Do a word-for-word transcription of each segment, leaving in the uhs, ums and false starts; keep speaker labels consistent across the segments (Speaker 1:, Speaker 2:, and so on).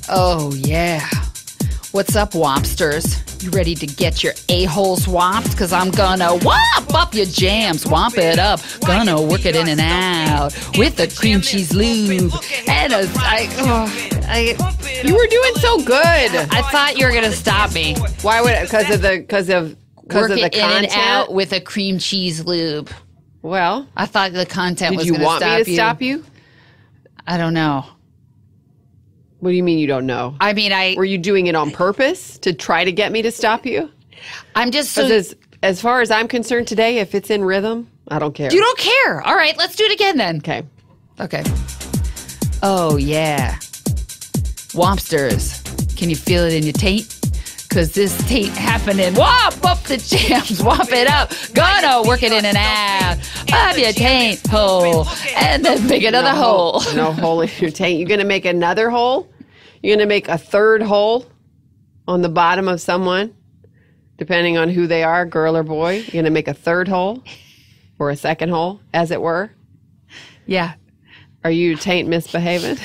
Speaker 1: Oh, yeah. What's up, Wompsters? You ready to get your a-holes womped? Because I'm gonna womp up your jams, womp it up. Gonna work it in and out with a cream cheese lube. And a, I, oh, I,
Speaker 2: You were doing so good.
Speaker 1: I thought you were gonna stop me.
Speaker 2: Why would it? Because of the, because of, because
Speaker 1: Work
Speaker 2: of the
Speaker 1: it in
Speaker 2: content?
Speaker 1: and out with a cream cheese lube.
Speaker 2: Well,
Speaker 1: I thought the content
Speaker 2: did
Speaker 1: was
Speaker 2: you
Speaker 1: gonna
Speaker 2: want
Speaker 1: stop
Speaker 2: me to
Speaker 1: you.
Speaker 2: stop you?
Speaker 1: I don't know.
Speaker 2: What do you mean you don't know?
Speaker 1: I mean, I.
Speaker 2: Were you doing it on purpose to try to get me to stop you?
Speaker 1: I'm just so.
Speaker 2: As, as far as I'm concerned today, if it's in rhythm, I don't care.
Speaker 1: You don't care. All right, let's do it again then.
Speaker 2: Okay.
Speaker 1: Okay. Oh, yeah. Wompsters, can you feel it in your taint? Because this taint happening. Womp up the jams, womp it up. Gonna work it in and out of your taint hole. And then make another
Speaker 2: no
Speaker 1: hole.
Speaker 2: hole. No hole in your taint. You're going to make another hole? You're going to make a third hole on the bottom of someone, depending on who they are, girl or boy. You're going to make a third hole or a second hole, as it were.
Speaker 1: Yeah.
Speaker 2: Are you taint misbehaving?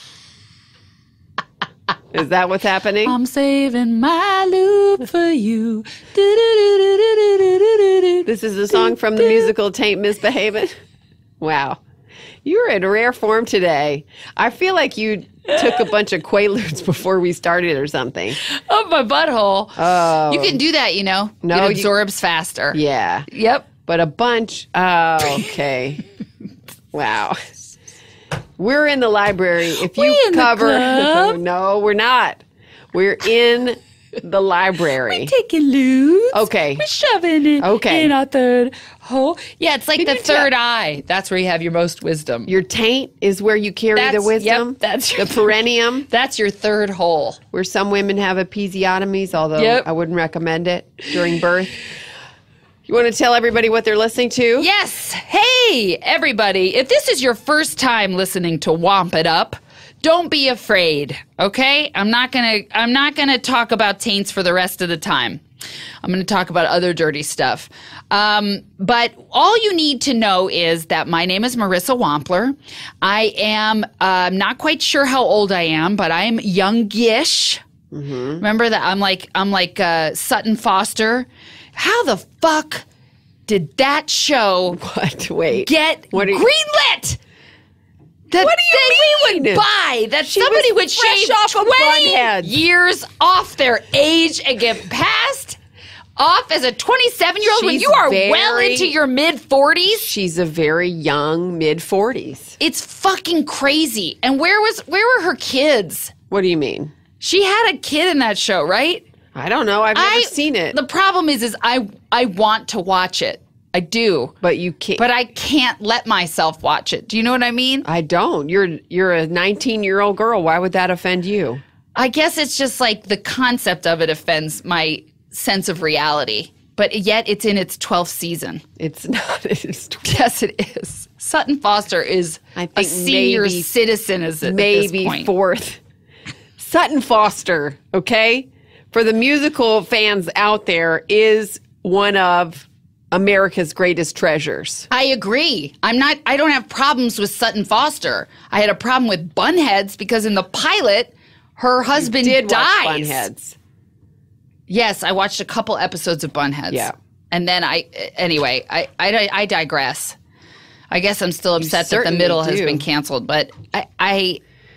Speaker 2: Is that what's happening?
Speaker 1: I'm saving my loop for you. Do-do-do-do-do-do-do-do.
Speaker 2: This is a song from the musical Taint Misbehaving. Wow. You're in rare form today. I feel like you took a bunch of Quaaludes before we started or something.
Speaker 1: Oh, my butthole.
Speaker 2: Oh.
Speaker 1: You can do that, you know.
Speaker 2: No,
Speaker 1: it
Speaker 2: you-
Speaker 1: absorbs faster.
Speaker 2: Yeah.
Speaker 1: Yep.
Speaker 2: But a bunch. Oh, okay. Wow. We're in the library. If you
Speaker 1: We in the
Speaker 2: cover.
Speaker 1: club?
Speaker 2: No, we're not. We're in the library.
Speaker 1: Taking loot.
Speaker 2: Okay.
Speaker 1: We're shoving it
Speaker 2: Okay.
Speaker 1: in our third hole. Yeah, it's like
Speaker 2: Can
Speaker 1: the
Speaker 2: you tell-
Speaker 1: third eye. That's where you have your most wisdom.
Speaker 2: Your taint is where you carry
Speaker 1: That's-
Speaker 2: the wisdom.
Speaker 1: yep, that's
Speaker 2: the
Speaker 1: your-
Speaker 2: perineum,
Speaker 1: That's your third hole.
Speaker 2: where some women have episiotomies, although
Speaker 1: Yep.
Speaker 2: I wouldn't recommend it during birth. You want to tell everybody what they're listening to?
Speaker 1: Yes. Hey, everybody. If this is your first time listening to Womp It Up, don't be afraid, okay? I'm not going to I'm not going to talk about taints for the rest of the time. I'm going to talk about other dirty stuff. Um, but all you need to know is that my name is Marissa Wompler. I am uh, not quite sure how old I am, but I am youngish. Mm-hmm. Remember that I'm like I'm like uh, Sutton Foster. How the fuck did that show
Speaker 2: What? Wait.
Speaker 1: get
Speaker 2: What are you-
Speaker 1: greenlit? That,
Speaker 2: What do you
Speaker 1: that we
Speaker 2: mean?
Speaker 1: would buy, that
Speaker 2: She
Speaker 1: somebody
Speaker 2: was
Speaker 1: would
Speaker 2: fresh
Speaker 1: shave
Speaker 2: off of
Speaker 1: twenty
Speaker 2: Bunheads.
Speaker 1: years off their age and get passed off as a twenty-seven-year-old when
Speaker 2: She's
Speaker 1: you are well
Speaker 2: very-
Speaker 1: into your mid-forties?
Speaker 2: She's a very young, mid forties.
Speaker 1: It's fucking crazy. And where was where were her kids?
Speaker 2: What do you mean?
Speaker 1: She had a kid in that show, right?
Speaker 2: I don't know. I've never
Speaker 1: I,
Speaker 2: seen it.
Speaker 1: The problem is, is I I want to watch it. I do.
Speaker 2: but you can't.
Speaker 1: But I can't let myself watch it. Do you know what I mean?
Speaker 2: I don't. You're you're a nineteen-year-old girl. Why would that offend you?
Speaker 1: I guess it's just like the concept of it offends my sense of reality. But yet it's in its twelfth season.
Speaker 2: It's not. It's
Speaker 1: Yes, it is. Sutton Foster is
Speaker 2: I
Speaker 1: a
Speaker 2: think
Speaker 1: senior
Speaker 2: maybe-
Speaker 1: citizen as at
Speaker 2: maybe
Speaker 1: this point.
Speaker 2: fourth. Sutton Foster, okay? For the musical fans out there, is one of America's greatest treasures.
Speaker 1: I agree. I'm not. I don't have problems with Sutton Foster. I had a problem with Bunheads because in the pilot, her husband
Speaker 2: Did
Speaker 1: dies.
Speaker 2: watch Bunheads.
Speaker 1: Yes, I watched a couple episodes of Bunheads.
Speaker 2: Yeah.
Speaker 1: And then I, anyway, I, I, I digress. I guess I'm still upset that the
Speaker 2: certainly
Speaker 1: middle has
Speaker 2: do.
Speaker 1: been canceled, but I, I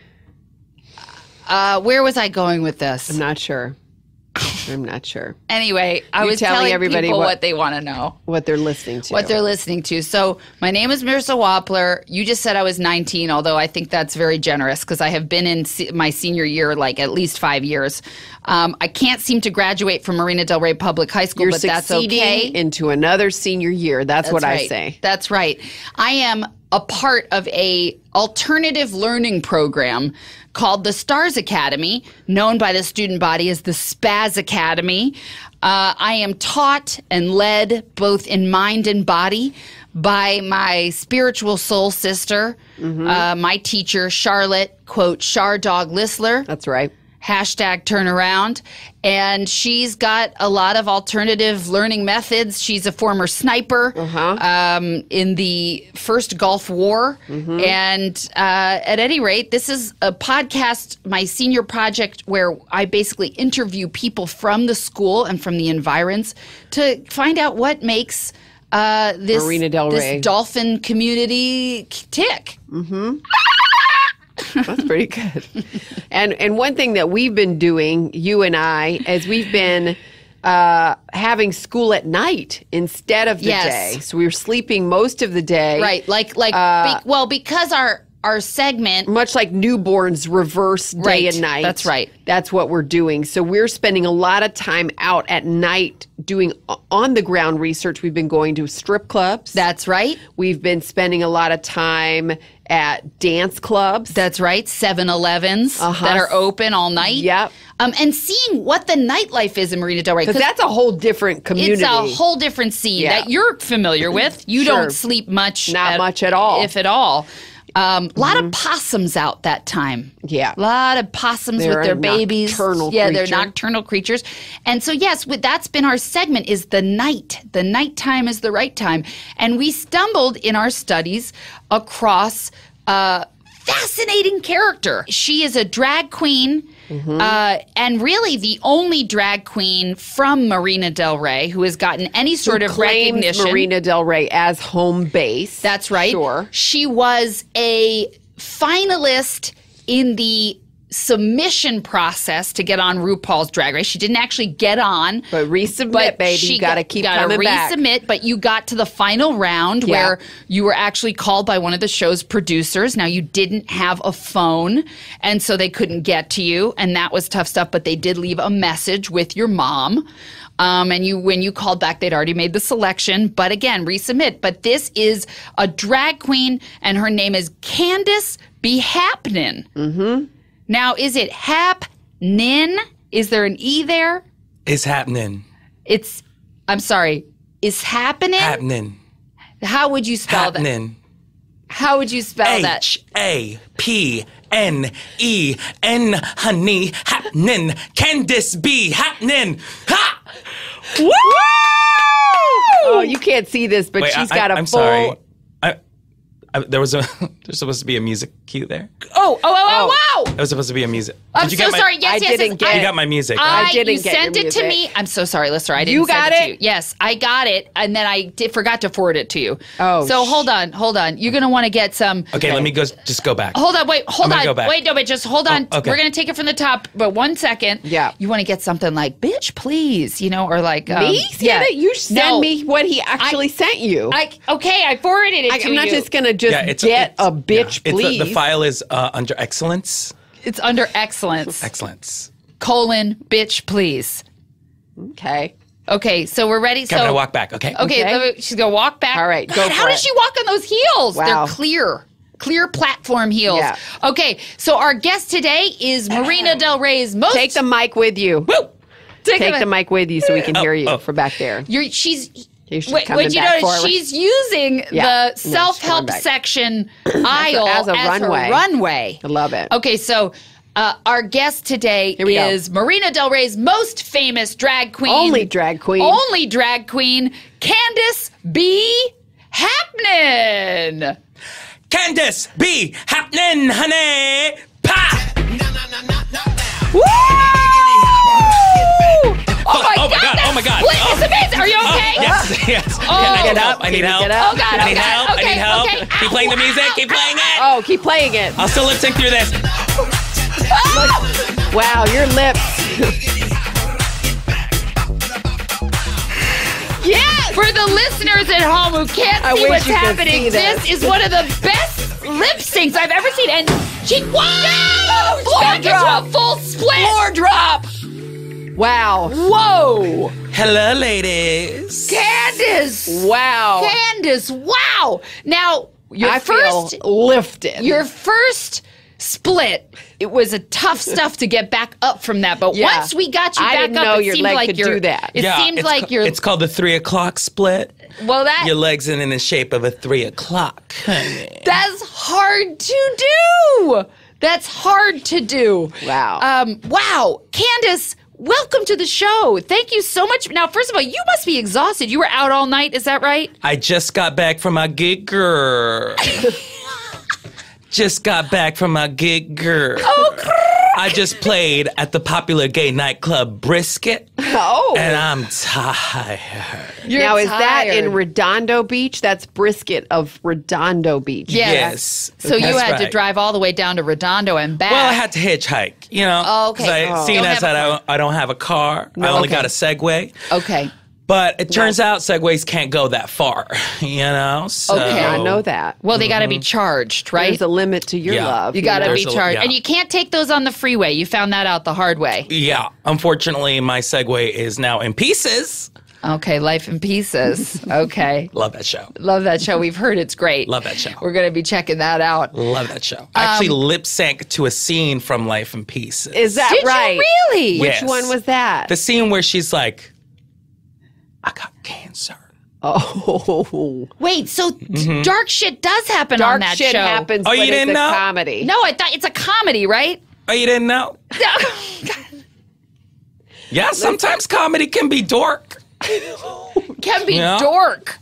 Speaker 1: uh, where was I going with this?
Speaker 2: I'm not sure. I'm not sure
Speaker 1: Anyway, I
Speaker 2: You're
Speaker 1: was
Speaker 2: telling
Speaker 1: telling
Speaker 2: everybody
Speaker 1: people
Speaker 2: what-
Speaker 1: what, they want to know.
Speaker 2: what they're listening to.
Speaker 1: What they're listening to. So my name is Marissa Wompler. You just said I was nineteen, although I think that's very generous because I have been in se- my senior year like at least five years. Um, I can't seem to graduate from Marina Del Rey Public High School,
Speaker 2: You're
Speaker 1: but that's
Speaker 2: succeeding
Speaker 1: okay.
Speaker 2: into another senior year. That's, what
Speaker 1: right.
Speaker 2: I say.
Speaker 1: That's right. I am a part of a alternative learning program called the STARS Academy, known by the student body as the SPAZ Academy. Uh, I am taught and led both in mind and body by my spiritual soul sister,
Speaker 2: Mm-hmm.
Speaker 1: uh, my teacher, Charlotte, quote, Char Dog Listler.
Speaker 2: That's right.
Speaker 1: hashtag turnaround. And she's got a lot of alternative learning methods. She's a former sniper
Speaker 2: Uh-huh.
Speaker 1: um, in the first Gulf War.
Speaker 2: Mm-hmm.
Speaker 1: And uh, at any rate, this is a podcast, my senior project, where I basically interview people from the school and from the environs to find out what makes uh, this,
Speaker 2: Marina Del Rey.
Speaker 1: this dolphin community tick.
Speaker 2: That's pretty good. And and one thing that we've been doing, you and I, is we've been uh, having school at night instead of the
Speaker 1: Yes.
Speaker 2: day. So we were sleeping most of the day.
Speaker 1: Right, like like
Speaker 2: Uh,
Speaker 1: be, well, because our our segment.
Speaker 2: Much like newborns reverse day
Speaker 1: Right,
Speaker 2: and night.
Speaker 1: that's right.
Speaker 2: That's what we're doing. So we're spending a lot of time out at night doing on the ground research. We've been going to strip clubs.
Speaker 1: That's right.
Speaker 2: We've been spending a lot of time at dance clubs.
Speaker 1: That's right. seven elevens
Speaker 2: Uh-huh.
Speaker 1: that are open all night.
Speaker 2: Yep.
Speaker 1: Um, and seeing what the nightlife is in Marina Del Rey.
Speaker 2: Because that's a whole different community.
Speaker 1: It's a whole different scene
Speaker 2: Yeah.
Speaker 1: that you're familiar with. You
Speaker 2: Sure.
Speaker 1: don't sleep much.
Speaker 2: Not much at all.
Speaker 1: If at all. A um, lot of possums out that time.
Speaker 2: Yeah.
Speaker 1: A lot of possums
Speaker 2: They're
Speaker 1: with their
Speaker 2: a
Speaker 1: babies.
Speaker 2: nocturnal
Speaker 1: yeah,
Speaker 2: creature.
Speaker 1: they're nocturnal creatures. And so, yes, with, that's been our segment is the night. The nighttime is the right time. And we stumbled in our studies across a fascinating character. She is a drag queen.
Speaker 2: Mm-hmm.
Speaker 1: Uh, and really the only drag queen from Marina Del Rey who has gotten any sort
Speaker 2: Who
Speaker 1: of
Speaker 2: claims
Speaker 1: recognition.
Speaker 2: Marina Del Rey as home base.
Speaker 1: That's right.
Speaker 2: Sure.
Speaker 1: She was a finalist in the submission process to get on RuPaul's Drag Race. She didn't actually get on.
Speaker 2: But resubmit,
Speaker 1: but
Speaker 2: baby.
Speaker 1: she
Speaker 2: You got to
Speaker 1: got-
Speaker 2: keep
Speaker 1: gotta
Speaker 2: coming back.
Speaker 1: resubmit, but you got to the final round
Speaker 2: Yeah.
Speaker 1: where you were actually called by one of the show's producers. Now, you didn't have a phone, and so they couldn't get to you, and that was tough stuff, but they did leave a message with your mom. Um, and you, when you called back, they'd already made the selection. But again, resubmit. But this is a drag queen, and her name is Candace B. Hapnin. Mm-hmm. Now, is it Hapnin? Is there an E there?
Speaker 3: It's happening.
Speaker 1: It's, I'm sorry, is happening?
Speaker 3: Happening.
Speaker 1: How would you spell that?
Speaker 3: Happening.
Speaker 1: How would you spell that?
Speaker 3: H A P N E N, honey, happening. Candace B, happening. Ha!
Speaker 1: Woo!
Speaker 2: Oh, you can't see this, but
Speaker 3: Wait,
Speaker 2: she's
Speaker 3: I,
Speaker 2: got a
Speaker 3: I'm
Speaker 2: full.
Speaker 3: sorry. I, I, there was a there's supposed to be a music cue there.
Speaker 1: Oh, oh, oh, oh, wow!
Speaker 3: There was supposed to be a music.
Speaker 1: I'm
Speaker 3: Did you
Speaker 1: so
Speaker 3: get my,
Speaker 1: sorry. Yes,
Speaker 2: I
Speaker 1: yes,
Speaker 2: didn't
Speaker 1: yes.
Speaker 2: get-
Speaker 1: I,
Speaker 3: You got my music.
Speaker 1: I,
Speaker 3: right?
Speaker 2: I didn't
Speaker 1: you
Speaker 2: get
Speaker 1: sent
Speaker 2: your
Speaker 1: it to
Speaker 2: music.
Speaker 1: me. I'm so sorry, listener. I didn't
Speaker 2: You
Speaker 1: send
Speaker 2: got
Speaker 1: it, to
Speaker 2: it?
Speaker 1: you. Yes, I got it, and then I did, forgot to forward it to you.
Speaker 2: Oh,
Speaker 1: so
Speaker 2: sh-
Speaker 1: hold on, hold on. You're gonna want to get some.
Speaker 3: Okay, let me go. Just go back.
Speaker 1: Hold on, wait, hold
Speaker 3: I'm
Speaker 1: on.
Speaker 3: gonna go back.
Speaker 1: Wait, no, but just hold on.
Speaker 3: Oh, okay.
Speaker 1: We're going to take it from the top, but one second.
Speaker 2: Yeah.
Speaker 1: You want to get something like, bitch, please, you know, or like. Um,
Speaker 2: Me?
Speaker 1: yeah.
Speaker 2: Send it? You send
Speaker 1: No.
Speaker 2: me what he actually sent you.
Speaker 1: I, okay, I forwarded it
Speaker 2: I,
Speaker 1: to
Speaker 2: I'm not
Speaker 1: you.
Speaker 2: just going to just
Speaker 3: Yeah, it's
Speaker 2: get
Speaker 3: it's-
Speaker 2: a bitch,
Speaker 3: yeah. It's
Speaker 2: please.
Speaker 3: the, the file is uh, under excellence.
Speaker 1: It's under excellence.
Speaker 3: Excellence.
Speaker 1: Colon, bitch, please.
Speaker 2: Okay.
Speaker 1: Okay, so we're ready.
Speaker 3: Okay,
Speaker 1: So
Speaker 3: I'm gonna walk back. Okay.
Speaker 1: Okay,
Speaker 2: Okay.
Speaker 1: so she's gonna walk back.
Speaker 2: All right,
Speaker 1: God,
Speaker 2: go
Speaker 1: how
Speaker 2: for
Speaker 1: does
Speaker 2: it.
Speaker 1: she walk on those heels?
Speaker 2: Wow.
Speaker 1: They're clear, clear platform heels.
Speaker 2: Yeah.
Speaker 1: Okay, so our guest today is Marina Del Rey's most.
Speaker 2: Take the mic with you.
Speaker 1: Woo! Take,
Speaker 2: Take the mic with you so we can hear you
Speaker 3: oh.
Speaker 2: from back there.
Speaker 1: You're, she's.
Speaker 2: You should
Speaker 1: Wait,
Speaker 2: come
Speaker 1: wait, you
Speaker 2: back
Speaker 1: know,
Speaker 2: forward.
Speaker 1: she's using
Speaker 2: Yeah. No,
Speaker 1: the
Speaker 2: she's
Speaker 1: self-help
Speaker 2: coming back.
Speaker 1: section aisle
Speaker 2: as a runway.
Speaker 1: her runway.
Speaker 2: I love it.
Speaker 1: Okay, so uh, our guest today
Speaker 2: Here we go.
Speaker 1: is Marina Del Rey's most famous drag queen.
Speaker 2: Only drag queen.
Speaker 1: Only drag queen, Candace B. Hapnin.
Speaker 3: Candace B, happening, honey. Pa!
Speaker 1: Woo! Oh my
Speaker 3: Oh my
Speaker 1: God!
Speaker 3: God,
Speaker 1: that
Speaker 3: oh my God.
Speaker 1: split
Speaker 3: Oh.
Speaker 1: is amazing. Are you okay?
Speaker 3: Oh, yes, yes.
Speaker 1: Oh.
Speaker 3: Can I get
Speaker 1: Get
Speaker 3: up?
Speaker 2: up.
Speaker 3: I need
Speaker 2: Can you
Speaker 3: help.
Speaker 2: get up?
Speaker 1: Oh God!
Speaker 3: I need
Speaker 1: oh God,
Speaker 3: help. I
Speaker 1: Okay,
Speaker 3: need help.
Speaker 1: okay.
Speaker 3: Keep playing the music. Keep playing it.
Speaker 2: Oh, keep playing it.
Speaker 3: I'll still lip sync through this.
Speaker 2: Wow, your lips.
Speaker 1: Yes! For the listeners at home who can't
Speaker 2: I
Speaker 1: see
Speaker 2: wish
Speaker 1: what's
Speaker 2: you could
Speaker 1: happening,
Speaker 2: see
Speaker 1: this.
Speaker 2: this.
Speaker 1: is one of the best lip syncs I've ever seen. And she wow! Floor
Speaker 2: Back
Speaker 1: gets
Speaker 2: drop.
Speaker 1: a full split.
Speaker 2: Floor drop. Wow.
Speaker 1: Whoa!
Speaker 3: Hello, ladies.
Speaker 1: Candace!
Speaker 2: Wow.
Speaker 1: Candace, wow! Now, your
Speaker 2: I
Speaker 1: first
Speaker 2: feel lifted.
Speaker 1: your first split, it was a tough stuff to get back up from that. But
Speaker 2: Yeah.
Speaker 1: once we got you
Speaker 2: I
Speaker 1: back
Speaker 2: didn't
Speaker 1: up,
Speaker 2: know
Speaker 1: it
Speaker 2: your
Speaker 1: seemed
Speaker 2: leg
Speaker 1: like
Speaker 2: could
Speaker 1: you're,
Speaker 2: do that.
Speaker 1: It
Speaker 3: Yeah,
Speaker 1: seemed
Speaker 3: it's
Speaker 1: like
Speaker 3: ca-
Speaker 1: you're
Speaker 3: It's called the three o'clock split.
Speaker 1: well that
Speaker 3: Your legs in in the shape of a three o'clock, honey.
Speaker 1: that's hard to do. That's hard to do.
Speaker 2: Wow.
Speaker 1: Um, wow. Candace, welcome to the show. Thank you so much. Now, first of all, you must be exhausted. You were out all night. Is that right?
Speaker 3: I just got back from my gig, girl. Just got back from my gig, girl.
Speaker 1: Oh,
Speaker 3: I just played at the popular gay nightclub Brisket,
Speaker 2: Oh.
Speaker 3: and I'm tired.
Speaker 1: you're
Speaker 2: now, is that
Speaker 1: tired.
Speaker 2: in Redondo Beach? That's Brisket of Redondo Beach.
Speaker 1: Yes.
Speaker 3: Yes.
Speaker 1: So you
Speaker 3: That's
Speaker 1: had to
Speaker 3: right.
Speaker 1: drive all the way down to Redondo and back.
Speaker 3: Well, I had to hitchhike, you know.
Speaker 1: Oh, okay.
Speaker 3: 'cause I,
Speaker 1: Oh.
Speaker 3: Seeing
Speaker 1: Don't
Speaker 3: as
Speaker 1: have a
Speaker 3: that I,
Speaker 1: car.
Speaker 3: don't- I don't have a car, I only
Speaker 1: Okay.
Speaker 3: got a Segway.
Speaker 1: Okay.
Speaker 3: But it turns out Segways can't go that far, you know? So,
Speaker 1: Okay.
Speaker 2: I know that.
Speaker 1: Well, they got to be charged, right?
Speaker 2: There's a limit to your
Speaker 3: Yeah.
Speaker 2: love.
Speaker 1: you got to
Speaker 2: know?
Speaker 1: be
Speaker 3: There's a-
Speaker 1: charged.
Speaker 3: yeah.
Speaker 1: And you can't take those on the freeway. You found that out the hard way.
Speaker 3: Yeah. Unfortunately, my Segway is now in pieces.
Speaker 1: Okay. Life in Pieces. Okay.
Speaker 3: Love that show.
Speaker 1: Love that show. We've heard it's great.
Speaker 3: Love that show.
Speaker 1: We're going to be checking that out.
Speaker 3: Love that show. I actually
Speaker 1: Um,
Speaker 3: lip sync to a scene from Life in Pieces.
Speaker 2: Is that
Speaker 1: Did
Speaker 2: right?
Speaker 1: you really?
Speaker 2: Which
Speaker 3: Yes.
Speaker 2: one was that?
Speaker 3: The scene where she's like, I got cancer.
Speaker 2: Oh.
Speaker 1: Wait, so
Speaker 3: Mm-hmm.
Speaker 1: dark shit does happen
Speaker 2: Dark
Speaker 1: on that
Speaker 2: shit
Speaker 1: show.
Speaker 2: happens,
Speaker 3: Oh,
Speaker 2: but
Speaker 3: you
Speaker 2: it's
Speaker 3: didn't
Speaker 2: a
Speaker 3: know?
Speaker 2: comedy.
Speaker 1: No, I thought it's a comedy, right?
Speaker 3: Oh, you didn't know? Yeah, sometimes comedy can be dork.
Speaker 1: Can be
Speaker 3: Yeah.
Speaker 1: dork.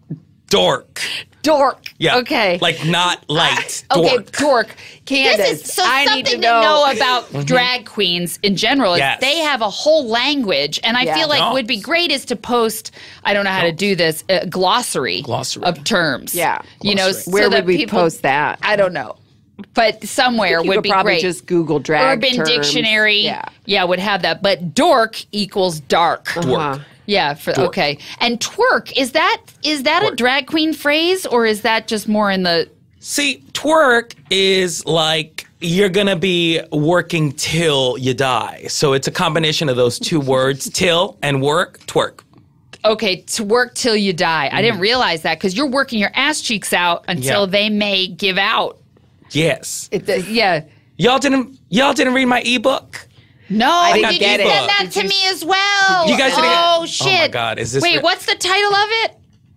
Speaker 3: Dork.
Speaker 1: Dork.
Speaker 3: Yeah.
Speaker 1: Okay.
Speaker 3: Like not light.
Speaker 1: Okay,
Speaker 3: dork.
Speaker 1: dork.
Speaker 2: Candace,
Speaker 1: this is so
Speaker 2: I
Speaker 1: something
Speaker 2: need to
Speaker 1: to
Speaker 2: know-
Speaker 1: know, about drag queens in general is
Speaker 3: Yes.
Speaker 1: they have a whole language, and I
Speaker 2: Yeah.
Speaker 1: feel like
Speaker 3: Yes.
Speaker 1: would be great is to post. I don't know how to do this a glossary,
Speaker 3: Glossary.
Speaker 1: of terms.
Speaker 2: Yeah.
Speaker 1: you know,
Speaker 3: Glossary.
Speaker 1: so
Speaker 2: Where
Speaker 1: that
Speaker 2: would we
Speaker 1: people-
Speaker 2: post that?
Speaker 1: I don't know, but somewhere
Speaker 2: You
Speaker 1: would
Speaker 2: could
Speaker 1: be
Speaker 2: probably
Speaker 1: great.
Speaker 2: just Google drag
Speaker 1: Urban
Speaker 2: terms.
Speaker 1: Dictionary,
Speaker 2: Yeah.
Speaker 1: yeah, would have that. But dork equals dark.
Speaker 2: Uh-huh.
Speaker 1: Yeah, for
Speaker 3: Dork.
Speaker 1: okay. And twerk is that is that a
Speaker 3: Twerk.
Speaker 1: drag queen phrase or is that just more in the
Speaker 3: See, twerk is like you're gonna be working till you die. So it's a combination of those two words, till and work, twerk.
Speaker 1: okay to work till you die? I didn't realize that because you're working your ass cheeks out until
Speaker 3: Yeah.
Speaker 1: they may give out.
Speaker 3: Yes.
Speaker 2: It's a,
Speaker 1: Yeah.
Speaker 3: Y'all didn't y'all didn't read my ebook?
Speaker 1: No,
Speaker 2: didn't
Speaker 1: did
Speaker 2: get
Speaker 1: you
Speaker 2: it.
Speaker 1: send that
Speaker 2: Did
Speaker 1: to
Speaker 2: you-
Speaker 1: me as well?
Speaker 3: You guys didn't get-
Speaker 1: Oh
Speaker 3: Oh,
Speaker 1: shit!
Speaker 3: my God, is this
Speaker 1: Wait,
Speaker 3: re-
Speaker 1: what's the title of it?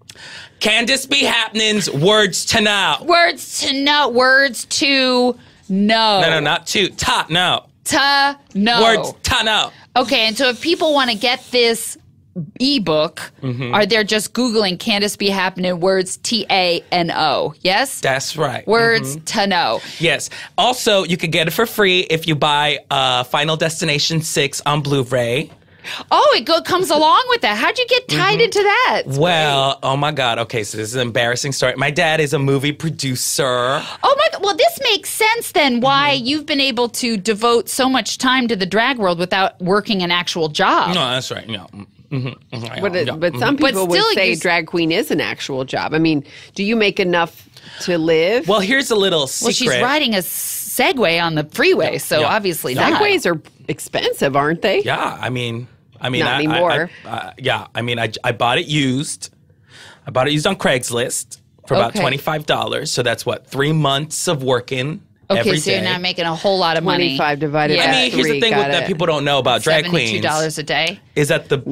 Speaker 3: Can this be happenings? Words to know.
Speaker 1: Words to know. Words to know.
Speaker 3: No, no, not to. Ta, no.
Speaker 1: To know.
Speaker 3: Words to know.
Speaker 1: Okay, and so if people want to get this ebook,
Speaker 3: Mm-hmm.
Speaker 1: are they just Googling Candace Be Happening words T A N O? Yes?
Speaker 3: That's right.
Speaker 1: Words to know.
Speaker 3: Yes. Also, you could get it for free if you buy uh, Final Destination six on Blu-ray.
Speaker 1: Oh, it go, comes along with that. How'd you get tied
Speaker 3: Mm-hmm.
Speaker 1: into that?
Speaker 3: Well, oh my God. Okay, so this is an embarrassing story. My dad is a movie producer.
Speaker 1: Oh my God. Well, this makes sense then why
Speaker 3: Mm-hmm.
Speaker 1: you've been able to devote so much time to the drag world without working an actual job.
Speaker 3: No, that's right. No. Mm-hmm.
Speaker 2: but, it,
Speaker 3: Yeah.
Speaker 2: but some
Speaker 1: But
Speaker 2: people
Speaker 1: still,
Speaker 2: would say
Speaker 1: you're-
Speaker 2: drag queen is an actual job. I mean, do you make enough to live?
Speaker 3: Well, here's a little secret.
Speaker 1: Well, she's riding a Segway on the freeway, so
Speaker 3: yeah.
Speaker 1: obviously not.
Speaker 2: Segways are expensive, aren't they?
Speaker 3: Yeah, I mean, I mean,
Speaker 2: Not
Speaker 3: I,
Speaker 2: anymore.
Speaker 3: I, I, uh, yeah, I mean, I, I bought it used. I bought it used on Craigslist for about
Speaker 1: Okay.
Speaker 3: twenty-five dollars. So that's what three months of working.
Speaker 1: Okay,
Speaker 3: every
Speaker 1: so you're
Speaker 3: day.
Speaker 1: not making a whole lot of money.
Speaker 2: twenty-five divided
Speaker 1: Yeah.
Speaker 2: by
Speaker 3: I mean, here's
Speaker 2: three.
Speaker 3: the thing
Speaker 2: got
Speaker 3: with, that
Speaker 2: it.
Speaker 3: people don't know about drag
Speaker 1: Seventy-two
Speaker 3: queens
Speaker 1: dollars a day.
Speaker 3: is that the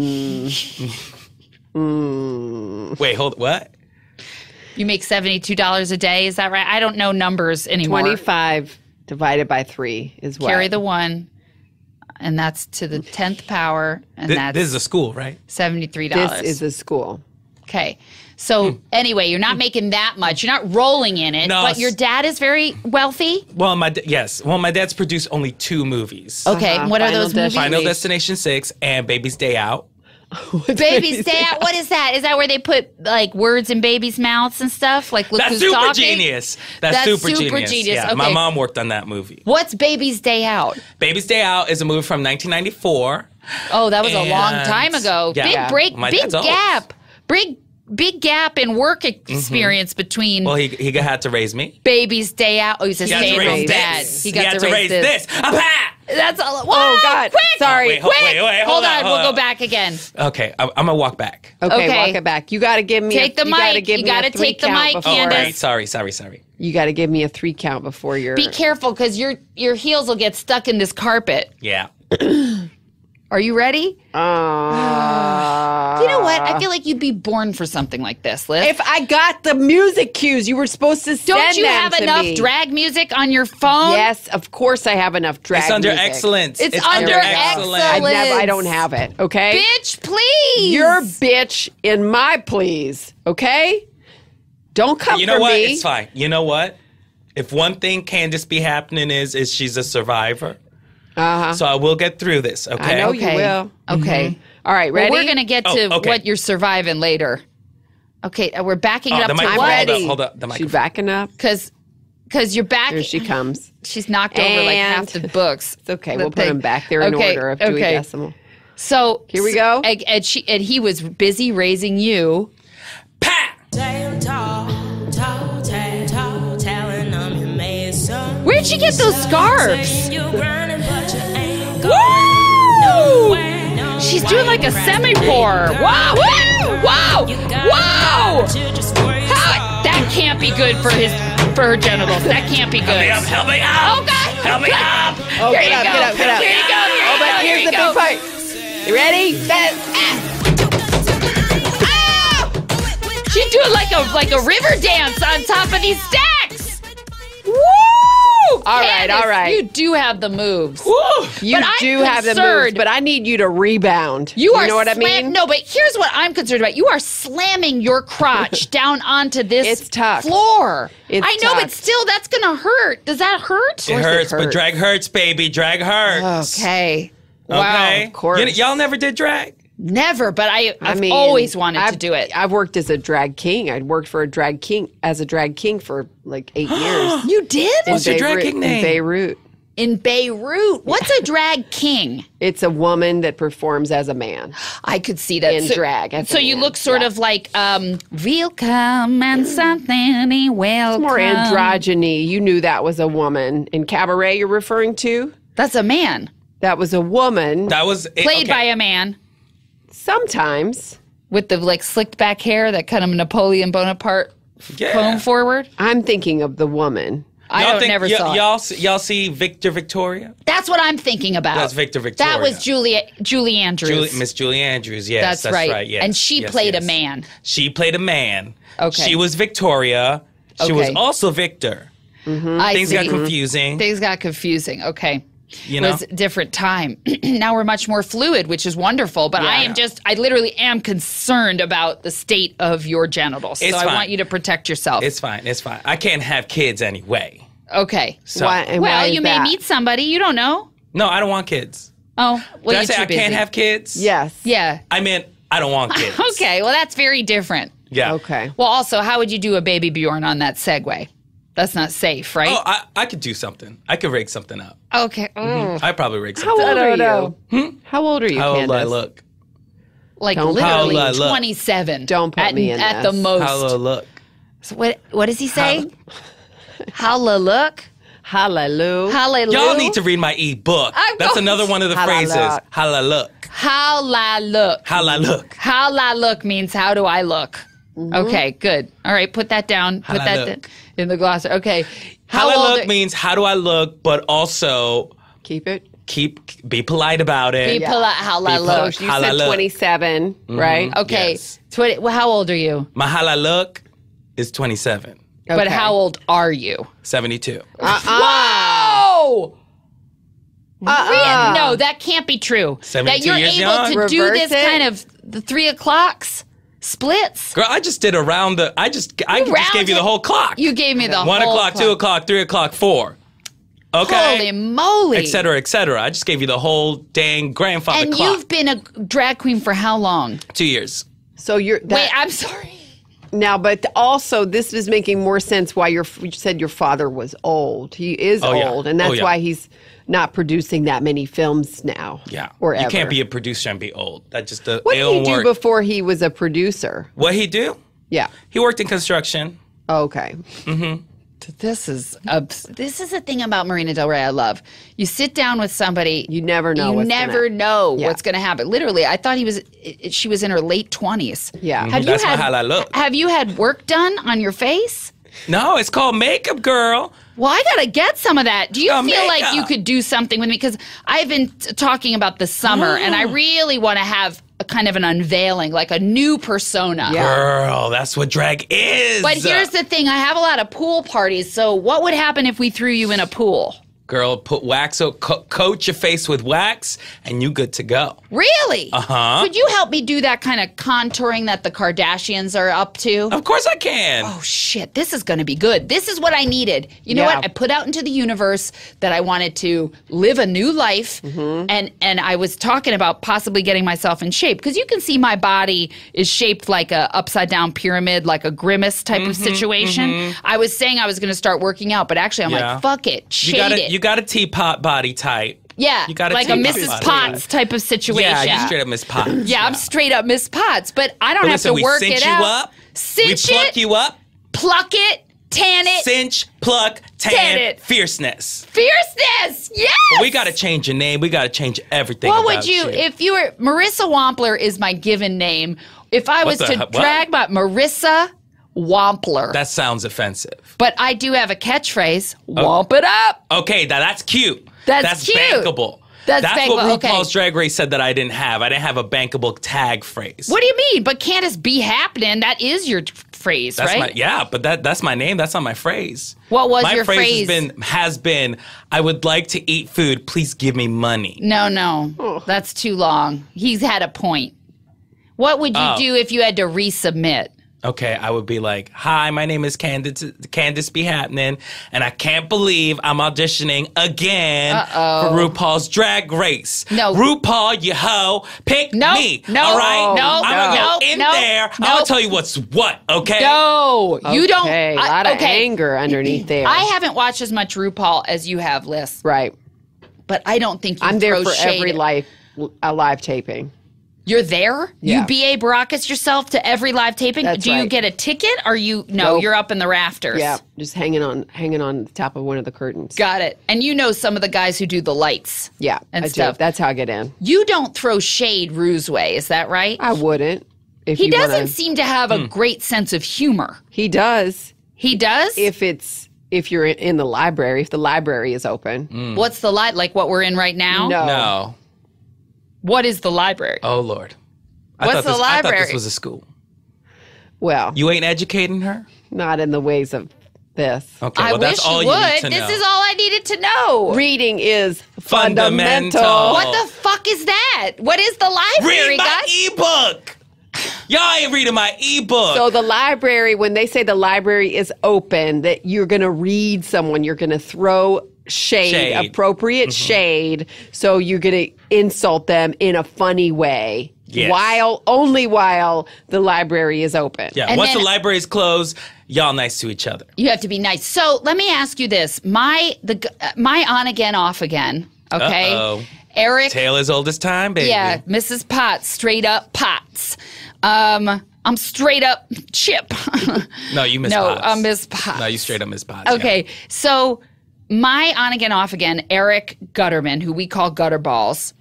Speaker 2: Mm.
Speaker 3: wait, hold what?
Speaker 1: You make seventy-two dollars a day. Is that right? I don't know numbers anymore.
Speaker 2: twenty-five divided by three is what?
Speaker 1: Carry the one, and that's to the tenth power, and
Speaker 3: Th-
Speaker 1: that's
Speaker 3: this is a school, right?
Speaker 1: seventy-three
Speaker 2: This
Speaker 1: dollars.
Speaker 2: is a school.
Speaker 1: Okay. So anyway, you're not making that much. You're not rolling in it.
Speaker 3: No,
Speaker 1: but your
Speaker 3: s-
Speaker 1: dad is very wealthy.
Speaker 3: Well, my d- yes. Well, my dad's produced only two movies:
Speaker 1: Okay.
Speaker 2: Uh-huh.
Speaker 1: What are
Speaker 2: Final
Speaker 1: those movies?
Speaker 2: Destination.
Speaker 3: Final Destination Six and Baby's Day Out.
Speaker 1: Baby's Day Out. What is that? Is that where they put like words in babies' mouths and stuff? Like look
Speaker 3: That's
Speaker 1: who's
Speaker 3: super
Speaker 1: talking?
Speaker 3: genius. That's,
Speaker 1: That's
Speaker 3: super,
Speaker 1: super
Speaker 3: genius.
Speaker 1: genius.
Speaker 3: Yeah, my
Speaker 1: Okay.
Speaker 3: mom worked on that movie.
Speaker 1: What's Baby's Day Out?
Speaker 3: Baby's Day Out is a movie from nineteen ninety-four.
Speaker 1: Oh, that was a long
Speaker 3: And-
Speaker 1: time ago.
Speaker 3: Yeah.
Speaker 1: Big
Speaker 3: Yeah.
Speaker 1: break,
Speaker 3: My
Speaker 1: big
Speaker 3: dad's old.
Speaker 1: gap, big big gap in work experience between
Speaker 3: Well, he he had to raise me.
Speaker 1: Baby's Day Out. Oh, he's a
Speaker 3: He had to
Speaker 1: stay-at-home
Speaker 3: raise
Speaker 1: dad.
Speaker 3: this.
Speaker 1: He got
Speaker 3: had
Speaker 1: to raise,
Speaker 3: this. A pat.
Speaker 1: That's all. Whoa,
Speaker 2: Oh, God.
Speaker 1: Quick,
Speaker 2: Sorry.
Speaker 3: Wait, hold-
Speaker 1: quick.
Speaker 3: wait, wait,
Speaker 1: hold
Speaker 3: hold
Speaker 1: on.
Speaker 3: on,
Speaker 1: We'll
Speaker 3: hold
Speaker 1: go
Speaker 3: on.
Speaker 1: back again.
Speaker 3: Okay, I'm, I'm gonna walk back.
Speaker 2: Okay,
Speaker 1: Okay.
Speaker 2: walk it back. You got to give me.
Speaker 1: Take
Speaker 2: a,
Speaker 1: the
Speaker 2: you gotta
Speaker 1: mic.
Speaker 2: Give
Speaker 1: You
Speaker 2: me a
Speaker 1: gotta
Speaker 2: three
Speaker 1: take the
Speaker 2: count
Speaker 1: mic,
Speaker 2: before-
Speaker 3: Oh,
Speaker 1: Candace.
Speaker 3: right. Sorry, sorry, sorry.
Speaker 2: You got to give me a three count before you're.
Speaker 1: Be careful because your your heels will get stuck in this carpet.
Speaker 3: Yeah.
Speaker 1: Are you ready?
Speaker 2: Uh,
Speaker 1: You know what? I feel like you'd be born for something like this, Liz.
Speaker 2: if I got the music cues, you were supposed to send
Speaker 1: Don't you
Speaker 2: them
Speaker 1: have
Speaker 2: to
Speaker 1: enough
Speaker 2: me.
Speaker 1: drag music on your phone?
Speaker 2: Yes, of course I have enough drag
Speaker 3: It's under
Speaker 2: music.
Speaker 3: excellence.
Speaker 1: It's under excellence.
Speaker 2: I never. I don't have it. Okay.
Speaker 1: Bitch, please.
Speaker 2: You're bitch in my please. Okay. Don't come
Speaker 3: You know
Speaker 2: for
Speaker 3: what?
Speaker 2: me.
Speaker 3: It's fine. You know what? If one thing can just be happening is is she's a survivor.
Speaker 2: Uh-huh.
Speaker 3: So I will get through this, okay?
Speaker 2: I know
Speaker 1: Okay.
Speaker 2: you will.
Speaker 1: Okay.
Speaker 2: All right.
Speaker 1: Well,
Speaker 2: Ready?
Speaker 1: we're going to get
Speaker 3: Oh,
Speaker 1: to
Speaker 3: okay.
Speaker 1: what you're surviving lator. Okay, uh, we're backing
Speaker 3: Oh,
Speaker 1: it
Speaker 3: the
Speaker 1: up to
Speaker 3: microphone.
Speaker 1: what?
Speaker 3: Hold up,
Speaker 2: ready.
Speaker 3: hold up. The
Speaker 2: She's
Speaker 3: microphone.
Speaker 2: backing up.
Speaker 1: Because because you're back.
Speaker 2: Here she comes.
Speaker 1: She's knocked over like half
Speaker 2: And-
Speaker 1: the books.
Speaker 2: It's okay.
Speaker 1: The
Speaker 2: We'll put
Speaker 1: thing.
Speaker 2: them back there in
Speaker 1: Okay,
Speaker 2: order of Dewey
Speaker 1: okay.
Speaker 2: Decimal.
Speaker 1: So
Speaker 2: Here we go.
Speaker 1: And, and, she, and he was busy raising you.
Speaker 3: Pat!
Speaker 1: Where'd she get those scarves?
Speaker 4: Woo!
Speaker 1: She's doing like a semi-pour. Wow! Wow! Wow! Wow! How, that can't be good for his for her genitals. That can't be good.
Speaker 3: Help me up, help me up!
Speaker 1: Oh God!
Speaker 3: Help me up!
Speaker 2: Oh,
Speaker 1: Here
Speaker 2: get
Speaker 1: you
Speaker 2: up,
Speaker 1: go.
Speaker 2: get up, get up.
Speaker 1: Here you go. Here
Speaker 2: Oh,
Speaker 1: you
Speaker 2: but
Speaker 1: go.
Speaker 2: here's
Speaker 1: Here
Speaker 2: the
Speaker 1: you
Speaker 2: big
Speaker 1: go.
Speaker 2: part. You ready? Set.
Speaker 1: She's doing like a like a river dance on top of these stacks. Woo!
Speaker 2: All right,
Speaker 1: Candace,
Speaker 2: all right.
Speaker 1: You do have the moves.
Speaker 3: Woo!
Speaker 2: You
Speaker 1: But I'm
Speaker 2: do have the moves,
Speaker 1: concerned-
Speaker 2: but I need you to rebound.
Speaker 1: You are
Speaker 2: know what I
Speaker 1: slam-
Speaker 2: mean?
Speaker 1: No, but here's what I'm concerned about. You are slamming your crotch down onto this
Speaker 2: It's tucked.
Speaker 1: floor.
Speaker 2: It's
Speaker 1: I know, but
Speaker 2: tucked.
Speaker 1: still, that's gonna hurt. Does that hurt?
Speaker 3: It
Speaker 2: course it
Speaker 3: hurts, but
Speaker 2: hurts.
Speaker 3: drag hurts, baby. Drag hurts.
Speaker 1: Okay. Wow.
Speaker 3: Okay?
Speaker 2: of course.
Speaker 3: You- y'all never did drag?
Speaker 1: Never, but I, I've
Speaker 2: I mean,
Speaker 1: always wanted
Speaker 2: I've,
Speaker 1: to do it.
Speaker 2: I've worked as a drag king. I'd worked for a drag king as a drag king for like eight years.
Speaker 1: You did?
Speaker 3: What's your drag
Speaker 2: Beirut-
Speaker 3: king name?
Speaker 2: In Beirut.
Speaker 1: In Beirut. What's a drag king?
Speaker 2: It's a woman that performs as a man.
Speaker 1: I could see that.
Speaker 2: In drag, as a
Speaker 1: So you
Speaker 2: man,
Speaker 1: look sort
Speaker 2: yeah.
Speaker 1: of like, um, welcome and something welcome.
Speaker 2: More androgyny. You knew that was a woman. In Cabaret, you're referring to?
Speaker 1: That's a man.
Speaker 2: That was a woman.
Speaker 3: That was it,
Speaker 1: Played
Speaker 3: okay.
Speaker 1: by a man.
Speaker 2: Sometimes.
Speaker 1: With the like slicked back hair that kind of Napoleon Bonaparte
Speaker 3: Yeah.
Speaker 1: comb forward.
Speaker 2: I'm thinking of the woman.
Speaker 1: I
Speaker 3: Y'all
Speaker 1: don't
Speaker 3: think-
Speaker 1: never
Speaker 3: y-
Speaker 1: saw
Speaker 3: y'all
Speaker 1: it.
Speaker 3: see, y'all see Victor Victoria?
Speaker 1: That's what I'm thinking about.
Speaker 3: That's Victor Victoria.
Speaker 1: That was Julie Julie Andrews.
Speaker 3: Julie, Miss Julie Andrews, yes,
Speaker 1: That's
Speaker 3: that's,
Speaker 1: right.
Speaker 3: right. Yes,
Speaker 1: And she
Speaker 3: yes,
Speaker 1: played a
Speaker 3: yes.
Speaker 1: man.
Speaker 3: She played a man.
Speaker 1: Okay.
Speaker 3: She was Victoria. She was
Speaker 1: Okay.
Speaker 3: also Victor.
Speaker 1: I
Speaker 3: Things
Speaker 1: see.
Speaker 3: got confusing.
Speaker 1: Things got confusing. Okay.
Speaker 3: You
Speaker 1: It
Speaker 3: know?
Speaker 1: was a different time. Now we're much more fluid, which is wonderful. But I am just, I literally am concerned about the state of your genitals.
Speaker 3: It's
Speaker 1: so I
Speaker 3: fine.
Speaker 1: want you to protect yourself.
Speaker 3: It's fine. It's fine. I can't have kids anyway.
Speaker 1: okay.
Speaker 3: So
Speaker 2: Why- and
Speaker 1: Well,
Speaker 2: why is
Speaker 1: you may
Speaker 2: that?
Speaker 1: meet somebody. You don't know.
Speaker 3: no, I don't want kids.
Speaker 1: Oh, well,
Speaker 3: Did I
Speaker 1: you're
Speaker 3: say
Speaker 1: too
Speaker 3: I can't
Speaker 1: busy.
Speaker 3: have kids?
Speaker 2: Yes.
Speaker 1: Yeah.
Speaker 3: I meant I don't want kids.
Speaker 1: Okay. Well, that's very different.
Speaker 3: Yeah.
Speaker 2: Okay.
Speaker 1: Well, also, how would you do a baby Bjorn on that Segway? That's not safe, right?
Speaker 3: Oh, I, I could do something. I could rig something up.
Speaker 1: Okay. Ugh.
Speaker 3: I probably rig
Speaker 2: How
Speaker 3: something
Speaker 2: old
Speaker 3: up.
Speaker 2: are
Speaker 1: know.
Speaker 2: you? How old are you,
Speaker 3: How old
Speaker 2: Candace?
Speaker 3: I look?
Speaker 1: Like
Speaker 2: Don't-
Speaker 3: How
Speaker 1: literally
Speaker 3: old I look?
Speaker 1: twenty-seven.
Speaker 2: Don't put
Speaker 1: at,
Speaker 2: me in
Speaker 1: at
Speaker 2: this.
Speaker 1: the most.
Speaker 3: How old I look?
Speaker 1: So what? What does he say? How la look?
Speaker 2: Hallelujah.
Speaker 1: Hallelujah.
Speaker 3: Y'all need to read my e-book.
Speaker 1: I'm
Speaker 3: That's
Speaker 1: going-
Speaker 3: another one of the
Speaker 2: How I
Speaker 3: phrases.
Speaker 2: look.
Speaker 3: How I look.
Speaker 1: How la look?
Speaker 3: How I look.
Speaker 1: How la look means how do I look? Okay, good. All right, put that down.
Speaker 3: How
Speaker 1: put
Speaker 3: I
Speaker 1: that
Speaker 3: look.
Speaker 1: d- in the glossary. Okay.
Speaker 3: How, I
Speaker 1: old
Speaker 3: look
Speaker 1: are-
Speaker 3: means how do I look, but also
Speaker 2: Keep it.
Speaker 3: keep be polite about it.
Speaker 1: Be polite. How la
Speaker 3: Be
Speaker 1: look?
Speaker 3: polite.
Speaker 2: So you
Speaker 3: How I
Speaker 2: said
Speaker 3: look.
Speaker 2: twenty-seven, right?
Speaker 1: Okay.
Speaker 3: Yes.
Speaker 1: twenty, well, how old are you?
Speaker 3: My how I look is twenty-seven.
Speaker 1: But
Speaker 2: Okay.
Speaker 1: how old are you?
Speaker 3: seventy-two.
Speaker 1: Oh!
Speaker 2: Uh-uh.
Speaker 1: No, that can't be true. That
Speaker 3: seventy-two
Speaker 1: you're
Speaker 3: years
Speaker 1: able
Speaker 3: young.
Speaker 1: to do
Speaker 2: Reverse
Speaker 1: this
Speaker 2: it.
Speaker 1: kind of the three o'clocks splits.
Speaker 3: Girl, I just did around the I just I just
Speaker 1: rounded-
Speaker 3: gave you the whole clock.
Speaker 1: You gave me the
Speaker 3: One
Speaker 1: whole
Speaker 3: o'clock, two o'clock, three o'clock, four. Okay.
Speaker 1: Holy moly!
Speaker 3: Et cetera, et cetera. I just gave you the whole dang grandfather
Speaker 1: And
Speaker 3: clock.
Speaker 1: you've been a drag queen for how long?
Speaker 3: Two years.
Speaker 2: So you're that,
Speaker 1: Wait, I'm sorry.
Speaker 2: now, but also this is making more sense why your you said your father was old. He is
Speaker 3: Oh, yeah.
Speaker 2: old, and that's
Speaker 3: Oh, yeah.
Speaker 2: why he's not producing that many films now.
Speaker 3: Yeah.
Speaker 2: or
Speaker 3: you
Speaker 2: ever.
Speaker 3: can't be a producer and be old. That just uh,
Speaker 2: What
Speaker 3: it
Speaker 2: did
Speaker 3: don't
Speaker 2: he do
Speaker 3: work.
Speaker 2: before he was a producer?
Speaker 3: What he do?
Speaker 2: Yeah.
Speaker 3: He worked in construction.
Speaker 2: Okay.
Speaker 1: This is abs- this is the thing about Marina Del Rey I love. You sit down with somebody,
Speaker 2: You never know
Speaker 1: You
Speaker 2: what's
Speaker 1: never
Speaker 2: gonna-
Speaker 1: know
Speaker 2: Yeah.
Speaker 1: what's going to happen. Literally, I thought he was. It, she was in her late twenties.
Speaker 2: Yeah.
Speaker 1: Have
Speaker 3: That's
Speaker 1: you had?
Speaker 3: how I look.
Speaker 1: Have you had work done on your face?
Speaker 3: No, it's called makeup, girl.
Speaker 1: Well, I gotta get some of that. Do you
Speaker 3: Oh,
Speaker 1: feel like
Speaker 3: makeup.
Speaker 1: you could do something with me? Because I've been t- talking about the summer, and I really want to have a kind of an unveiling, like a new persona.
Speaker 2: Yeah.
Speaker 3: Girl, that's what drag is.
Speaker 1: But here's the thing: I have a lot of pool parties. So, what would happen if we threw you in a pool?
Speaker 3: Girl, put wax, o- co- coat your face with wax, and you good to go.
Speaker 1: Really?
Speaker 3: Uh huh.
Speaker 1: Could you help me do that kind of contouring that the Kardashians are up to?
Speaker 3: Of course I can.
Speaker 1: Oh shit, this is gonna be good. This is what I needed. You know
Speaker 2: Yeah.
Speaker 1: what? I put out into the universe that I wanted to live a new life, and and I was talking about possibly getting myself in shape, because you can see my body is shaped like a upside down pyramid, like a grimace type of situation. I was saying I was gonna start working out, but actually I'm
Speaker 3: Yeah.
Speaker 1: like, fuck it,
Speaker 3: You
Speaker 1: shade
Speaker 3: got
Speaker 1: it.
Speaker 3: a, you got a teapot body type.
Speaker 1: yeah,
Speaker 3: you got a
Speaker 1: like a
Speaker 3: teapot
Speaker 1: Missus
Speaker 3: body.
Speaker 1: Potts type of situation.
Speaker 3: Yeah, you straight up Miss Potts.
Speaker 1: Yeah, I'm straight up Miss Potts, but I don't
Speaker 3: But
Speaker 1: have
Speaker 3: listen,
Speaker 1: to
Speaker 3: we
Speaker 1: work
Speaker 3: cinch
Speaker 1: it
Speaker 3: you
Speaker 1: out.
Speaker 3: up.
Speaker 1: Cinch
Speaker 3: we pluck
Speaker 1: it,
Speaker 3: you up.
Speaker 1: pluck it, tan it,
Speaker 3: Cinch, pluck, tan,
Speaker 1: Tan it.
Speaker 3: fierceness.
Speaker 1: fierceness. Yes.
Speaker 3: We got to change your name. We got to change everything.
Speaker 1: What
Speaker 3: about
Speaker 1: would you, if you were, Marissa Wompler is my given name. If I was
Speaker 3: the
Speaker 1: to
Speaker 3: he- what?
Speaker 1: drag my Marissa Wompler.
Speaker 3: That sounds offensive.
Speaker 1: But I do have a catchphrase, Womp It Up.
Speaker 3: Okay, now that's cute.
Speaker 1: That's cute.
Speaker 3: bankable.
Speaker 1: That's
Speaker 3: what
Speaker 1: bankable, okay.
Speaker 3: RuPaul's Drag Race said that I didn't have. I didn't have a bankable tag phrase.
Speaker 1: What do you mean? But can't it be happening? That is your t- phrase,
Speaker 3: That's
Speaker 1: right?
Speaker 3: my yeah, but that that's my name. That's not my phrase.
Speaker 1: What was
Speaker 3: my
Speaker 1: your
Speaker 3: phrase?
Speaker 1: phrase?
Speaker 3: Has been has been. I would like to eat food. Please give me money.
Speaker 1: No, no. That's too long. He's had a point. What would you
Speaker 3: Oh.
Speaker 1: do if you had to resubmit?
Speaker 3: Okay, I would be like, "Hi, my name is Candace Candace Be Happening, and I can't believe I'm auditioning again
Speaker 1: Uh-oh.
Speaker 3: for RuPaul's Drag Race.
Speaker 1: No.
Speaker 3: RuPaul, you hoe, pick
Speaker 1: No,
Speaker 3: me.
Speaker 1: no,
Speaker 3: all right,
Speaker 1: no,
Speaker 3: I'm gonna
Speaker 1: no,
Speaker 3: go in
Speaker 1: no,
Speaker 3: there.
Speaker 1: no.
Speaker 3: I'm gonna tell you what's what. Okay.
Speaker 1: No, you don't.
Speaker 2: Okay, a
Speaker 1: I-
Speaker 2: lot of
Speaker 1: okay.
Speaker 2: anger underneath there.
Speaker 1: I haven't watched as much RuPaul as you have, Liz,
Speaker 2: right.
Speaker 1: but I don't think you
Speaker 2: I'm there
Speaker 1: throw
Speaker 2: for
Speaker 1: shade.
Speaker 2: every live a live taping.
Speaker 1: You're there?
Speaker 2: Yeah.
Speaker 1: You B A Baracus yourself to every live taping?
Speaker 2: That's
Speaker 1: Do you
Speaker 2: right.
Speaker 1: get a ticket? Or you no,
Speaker 2: Nope.
Speaker 1: you're up in the rafters.
Speaker 2: Yeah, just hanging on, hanging on the top of one of the curtains.
Speaker 1: Got it. And you know some of the guys who do the lights.
Speaker 2: yeah,
Speaker 1: and
Speaker 2: I
Speaker 1: stuff.
Speaker 2: do. That's how I get in.
Speaker 1: You don't throw shade Rue's way, is that right?
Speaker 2: I wouldn't. If
Speaker 1: He
Speaker 2: you
Speaker 1: doesn't
Speaker 2: wanna-
Speaker 1: seem to have a great sense of humor.
Speaker 2: He does.
Speaker 1: He does?
Speaker 2: If it's if you're in, in the library, if the library is open.
Speaker 1: What's the li like what we're in right now?
Speaker 2: No.
Speaker 3: No.
Speaker 1: What is the library?
Speaker 3: Oh Lord. I
Speaker 1: What's
Speaker 3: thought
Speaker 1: the
Speaker 3: this, I thought
Speaker 1: library?
Speaker 3: this was a school.
Speaker 2: Well,
Speaker 3: You ain't educating her.
Speaker 2: not in the ways of this.
Speaker 3: Okay,
Speaker 1: I
Speaker 3: well that's
Speaker 1: wish
Speaker 3: all
Speaker 1: you
Speaker 3: you
Speaker 1: would.
Speaker 3: need to
Speaker 1: This
Speaker 3: know.
Speaker 1: is all I needed to know.
Speaker 2: Reading is
Speaker 3: Fundamental.
Speaker 2: fundamental.
Speaker 1: What the fuck is that? What is the library,
Speaker 3: Read my
Speaker 1: guys?
Speaker 3: ebook. Y'all ain't reading my ebook.
Speaker 2: So the library, when they say the library is open, that you're going to read someone, you're going to throw shade,
Speaker 3: Shade.
Speaker 2: appropriate shade, so you're going to insult them in a funny way.
Speaker 3: Yes.
Speaker 2: While only while the library is open.
Speaker 3: yeah,
Speaker 1: And
Speaker 3: once
Speaker 1: then-
Speaker 3: the library is closed, y'all nice to each other.
Speaker 1: You have to be nice. So let me ask you this: my the g- uh, my on again off again. Okay,
Speaker 3: Uh-oh.
Speaker 1: Eric.
Speaker 3: Tale as old as time, baby.
Speaker 1: Yeah, Missus Potts, straight up Potts. Um, I'm straight up Chip.
Speaker 3: No, you miss
Speaker 1: no,
Speaker 3: Potts.
Speaker 1: I'm Miss Potts.
Speaker 3: No, you straight up miss Potts. yeah.
Speaker 1: Okay, so my on again, off again, Eric Gutterman, who we call Gutterballs,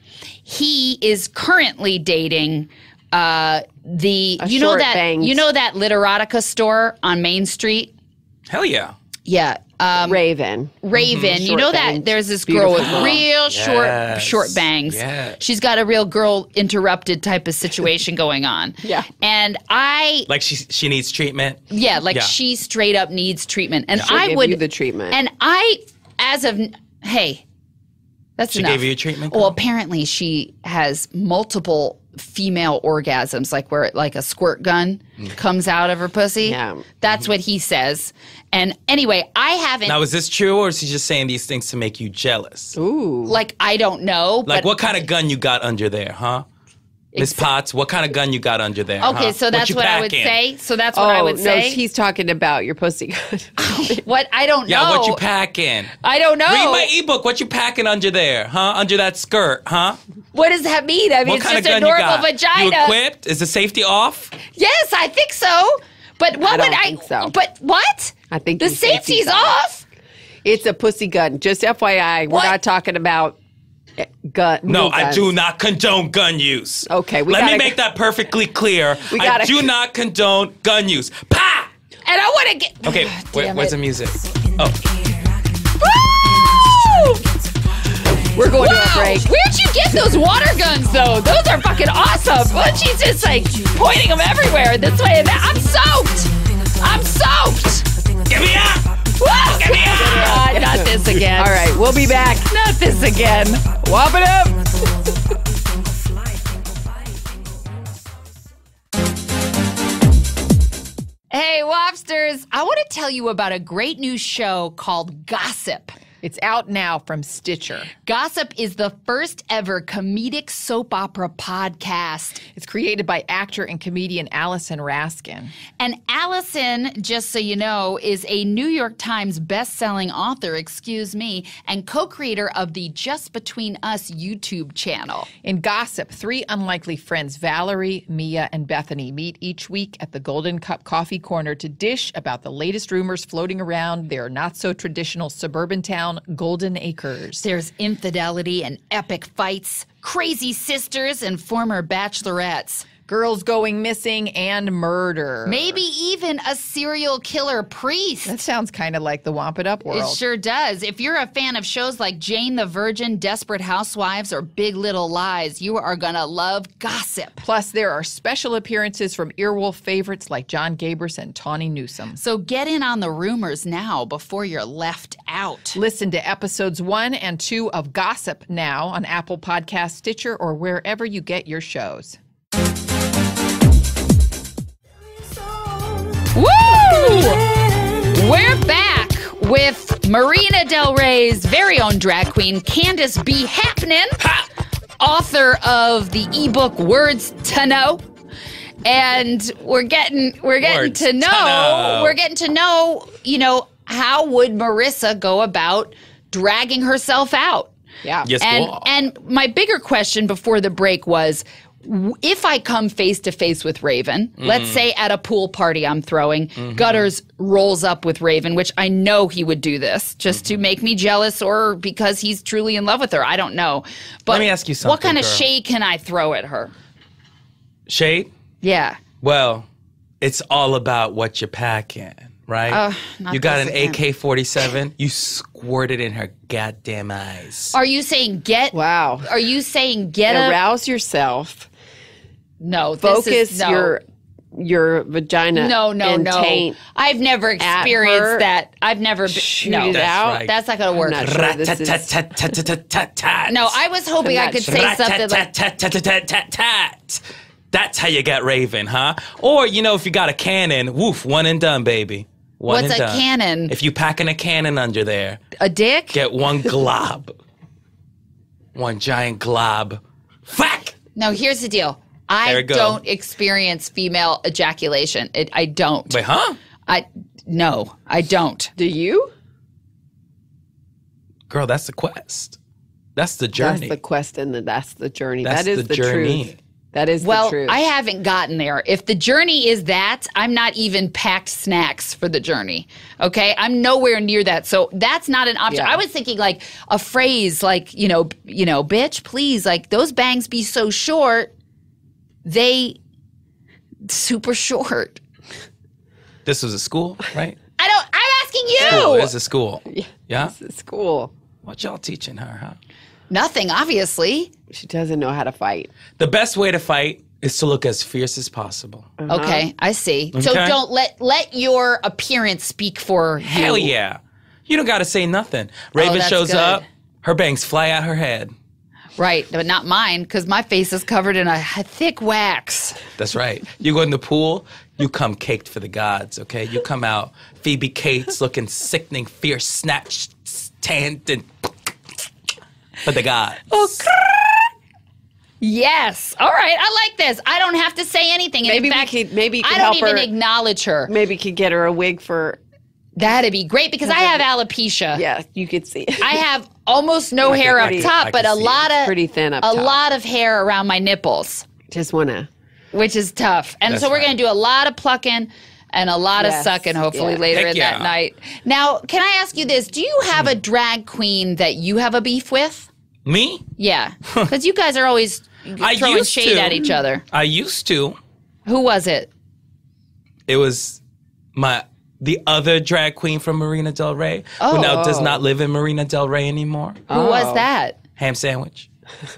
Speaker 1: he is currently dating uh, the
Speaker 2: A
Speaker 1: you know
Speaker 2: short
Speaker 1: that
Speaker 2: banged-
Speaker 1: you know that Literotica store on Main Street.
Speaker 3: Hell yeah.
Speaker 1: Yeah, um,
Speaker 2: Raven.
Speaker 1: Raven. You
Speaker 2: Short
Speaker 1: know that
Speaker 2: bangs.
Speaker 1: there's this girl with
Speaker 2: Beautiful.
Speaker 1: real short
Speaker 3: Yes.
Speaker 1: short bangs.
Speaker 3: Yes.
Speaker 1: She's got a real girl interrupted type of situation going on.
Speaker 2: Yeah.
Speaker 1: And I
Speaker 3: Like she she needs treatment.
Speaker 1: yeah, like
Speaker 3: Yeah.
Speaker 1: she straight up needs treatment. And
Speaker 2: She'll
Speaker 1: I
Speaker 2: give
Speaker 1: would
Speaker 2: you the treatment.
Speaker 1: And I as of hey, that's
Speaker 3: She
Speaker 1: enough.
Speaker 3: gave you a treatment,
Speaker 1: Well,
Speaker 3: girl?
Speaker 1: apparently she has multiple female orgasms, like where like a squirt gun comes out of her pussy.
Speaker 2: Yeah.
Speaker 1: That's what he says. And anyway, I haven't
Speaker 3: Now, is this true, or is he just saying these things to make you jealous?
Speaker 2: Ooh.
Speaker 1: like I don't know.
Speaker 3: Like,
Speaker 1: but
Speaker 3: what kind of gun you got under there, huh? Miss Potts, what kind of gun you got under there?
Speaker 1: Okay,
Speaker 3: huh?
Speaker 1: so that's
Speaker 3: you
Speaker 1: what I would
Speaker 3: packing?
Speaker 1: say. So that's what I
Speaker 2: Oh,
Speaker 1: would
Speaker 2: no,
Speaker 1: say.
Speaker 2: he's talking about your pussy gun.
Speaker 1: What I don't
Speaker 3: Yeah,
Speaker 1: know.
Speaker 3: what you packing?
Speaker 1: I don't know.
Speaker 3: Read my ebook. What you packing under there, huh? Under that skirt, huh?
Speaker 1: What does that mean? I mean,
Speaker 3: What
Speaker 1: it's
Speaker 3: kind of
Speaker 1: just a
Speaker 3: gun you
Speaker 1: normal
Speaker 3: got?
Speaker 1: vagina.
Speaker 3: You equipped? Is the safety off?
Speaker 1: Yes, I think so. But what
Speaker 2: I don't
Speaker 1: would I?
Speaker 2: think so.
Speaker 1: But what?
Speaker 2: I think
Speaker 1: the
Speaker 2: the safety's
Speaker 1: safety's
Speaker 2: off.
Speaker 1: off.
Speaker 2: It's a pussy gun. Just F Y I, we're
Speaker 1: What?
Speaker 2: not talking about eh, gun.
Speaker 3: No,
Speaker 2: real
Speaker 3: I
Speaker 2: guns.
Speaker 3: do not condone gun use.
Speaker 2: Okay, we
Speaker 3: Let me
Speaker 2: gotta-
Speaker 3: make that perfectly clear.
Speaker 2: We
Speaker 3: I
Speaker 2: gotta-
Speaker 3: do not condone gun use. Pa!
Speaker 1: And I want to get.
Speaker 3: Okay, where,
Speaker 1: Damn
Speaker 3: where's
Speaker 1: it.
Speaker 3: the music? Oh,
Speaker 1: Woo!
Speaker 2: We're going to a
Speaker 1: Wow!
Speaker 2: break.
Speaker 1: Where'd you get those water guns, though? Those are fucking awesome. But she's just like pointing them everywhere, this way and that. I'm soaked. I'm soaked.
Speaker 3: get me up!
Speaker 1: Whoa!
Speaker 3: Get me up!
Speaker 1: God, not this again.
Speaker 2: All right, we'll be back.
Speaker 1: Not this again.
Speaker 2: Womp it up.
Speaker 1: Hey, Wobsters, I want to tell you about a great new show called Gossip.
Speaker 4: It's out now from Stitcher.
Speaker 1: Gossip is the first ever comedic soap opera podcast.
Speaker 4: It's created by actor and comedian Allison Raskin.
Speaker 1: And Allison, just so you know, is a New York Times best-selling author, excuse me, and co-creator of the Just Between Us YouTube channel.
Speaker 4: In Gossip, three unlikely friends, Valerie, Mia, and Bethany, meet each week at the Golden Cup Coffee Corner to dish about the latest rumors floating around their not-so-traditional suburban town, Golden Acres.
Speaker 1: There's infidelity and epic fights, crazy sisters and former bachelorettes.
Speaker 4: Girls going missing and murder.
Speaker 1: Maybe even a serial killer priest.
Speaker 4: That sounds kind of like the Womp It Up world.
Speaker 1: It sure does. If you're a fan of shows like Jane the Virgin, Desperate Housewives, or Big Little Lies, you are going to love Gossip.
Speaker 4: Plus, there are special appearances from Earwolf favorites like John Gabris and Tawny Newsome.
Speaker 1: So get in on the rumors now before you're left out.
Speaker 4: Listen to episodes one and two of Gossip now on Apple Podcasts, Stitcher, or wherever you get your shows.
Speaker 1: Woo! We're back with Marina Del Rey's very own drag queen, Candace B. Happening, author of the ebook Words to Know. And we're getting we're getting
Speaker 3: Words
Speaker 1: to
Speaker 3: to
Speaker 1: know,
Speaker 3: know.
Speaker 1: we're getting to know, you know, how would Marissa go about dragging herself out?
Speaker 4: Yeah.
Speaker 3: Yes,
Speaker 1: And
Speaker 3: well.
Speaker 1: and my bigger question before the break was, w- if I come face to face with Raven, let's say at a pool party I'm throwing, Gutters rolls up with Raven, which I know he would do this just to make me jealous or because he's truly in love with her. I don't know. But
Speaker 3: Let me ask you
Speaker 1: what
Speaker 3: something,
Speaker 1: kind of
Speaker 3: girl.
Speaker 1: shade can I throw at her?
Speaker 3: Shade?
Speaker 1: Yeah.
Speaker 3: Well, it's all about what you're packing, right?
Speaker 1: Uh, not
Speaker 3: you got
Speaker 1: this
Speaker 3: an
Speaker 1: again.
Speaker 3: A K forty-seven, you squirt it in her goddamn eyes.
Speaker 1: Are you saying get?
Speaker 2: Wow.
Speaker 1: Are you saying get a?
Speaker 2: Arouse yourself.
Speaker 1: No. This
Speaker 2: Focus
Speaker 1: is, no.
Speaker 2: your your vagina.
Speaker 1: No, no,
Speaker 2: and
Speaker 1: no.
Speaker 2: taint.
Speaker 1: I've never experienced
Speaker 2: her,
Speaker 1: that. I've never. Been,
Speaker 2: shoot
Speaker 1: no,
Speaker 2: it
Speaker 3: That's
Speaker 2: out.
Speaker 3: right.
Speaker 1: that's not going to work.
Speaker 2: not sure this is-
Speaker 3: Rat-tat-tat-tat-tat-tat-tat.
Speaker 1: No, I was hoping I could say something like.
Speaker 3: Rat-tat-tat-tat-tat-tat. That's how you get Raven, huh? Or, you know, if you got a cannon, woof, one and done, baby. One
Speaker 1: What's
Speaker 3: and
Speaker 1: a
Speaker 3: done.
Speaker 1: cannon?
Speaker 3: If you packing a cannon under there,
Speaker 1: A dick?
Speaker 3: get one glob. One giant glob. Fuck!
Speaker 1: No, here's the deal.
Speaker 3: There
Speaker 1: I
Speaker 3: we go.
Speaker 1: don't experience female ejaculation. It, I don't.
Speaker 3: Wait, huh?
Speaker 1: I no, I don't.
Speaker 2: Do you?
Speaker 3: Girl, that's the quest. That's the journey.
Speaker 2: That's the quest and the, that's the journey.
Speaker 3: That's
Speaker 2: that is
Speaker 3: the
Speaker 2: the,
Speaker 3: journey.
Speaker 2: truth. That is
Speaker 1: Well,
Speaker 2: the truth.
Speaker 1: I haven't gotten there. If the journey is that, I'm not even packed snacks for the journey. Okay? I'm nowhere near that. So that's not an option.
Speaker 2: Yeah.
Speaker 1: I was thinking like a phrase like, you know, you know, bitch, please, like those bangs be so short, they super short.
Speaker 3: This was a school, right?
Speaker 1: I don't I'm asking
Speaker 3: School
Speaker 1: you.
Speaker 3: is a school. Yeah?
Speaker 2: This is school.
Speaker 3: What y'all teaching her, huh?
Speaker 1: Nothing, obviously.
Speaker 2: She doesn't know how to fight.
Speaker 3: The best way to fight is to look as fierce as possible.
Speaker 1: Okay, I see. So
Speaker 3: Okay.
Speaker 1: don't let let your appearance speak for you.
Speaker 3: Hell yeah. You don't got to say nothing. Raven
Speaker 1: that's
Speaker 3: shows
Speaker 1: good.
Speaker 3: up, her bangs fly out her head.
Speaker 1: Right, but not mine because my face is covered in a thick wax.
Speaker 3: That's right. You go in the pool, you come caked for the gods, okay? You come out Phoebe Cates looking sickening, fierce, snatched, tanned, and for the gods.
Speaker 1: Yes. All right. I like this. I don't have to say anything. And
Speaker 2: Maybe
Speaker 1: in
Speaker 2: we
Speaker 1: fact,
Speaker 2: could- maybe you could
Speaker 1: I don't
Speaker 2: help
Speaker 1: even
Speaker 2: her-
Speaker 1: acknowledge her.
Speaker 2: Maybe could get her a wig for.
Speaker 1: That'd be great because I have alopecia.
Speaker 2: Yeah, you could see.
Speaker 1: I have almost no hair up
Speaker 2: pretty-
Speaker 1: top,
Speaker 3: I
Speaker 1: but
Speaker 3: can
Speaker 1: a
Speaker 3: see it.
Speaker 1: lot of
Speaker 2: Pretty thin up
Speaker 1: a
Speaker 2: top.
Speaker 1: lot of hair around my nipples,
Speaker 2: Just wanna.
Speaker 1: which is tough. And
Speaker 3: That's
Speaker 1: so we're
Speaker 3: right.
Speaker 1: going to do a lot of plucking and a lot of
Speaker 2: Yes.
Speaker 1: sucking, hopefully
Speaker 2: Yeah.
Speaker 1: later
Speaker 3: Heck
Speaker 1: in
Speaker 3: yeah.
Speaker 1: that night. Now, can I ask you this? Do you have a drag queen that you have a beef with?
Speaker 3: Me?
Speaker 1: Yeah, because you guys are always
Speaker 3: I
Speaker 1: throwing
Speaker 3: used
Speaker 1: shade
Speaker 3: to.
Speaker 1: at each other.
Speaker 3: I used to.
Speaker 1: Who was it?
Speaker 3: It was my the other drag queen from Marina Del Rey,
Speaker 1: Oh.
Speaker 3: who now does not live in Marina Del Rey anymore.
Speaker 1: Who was that?
Speaker 3: Ham Sandwich.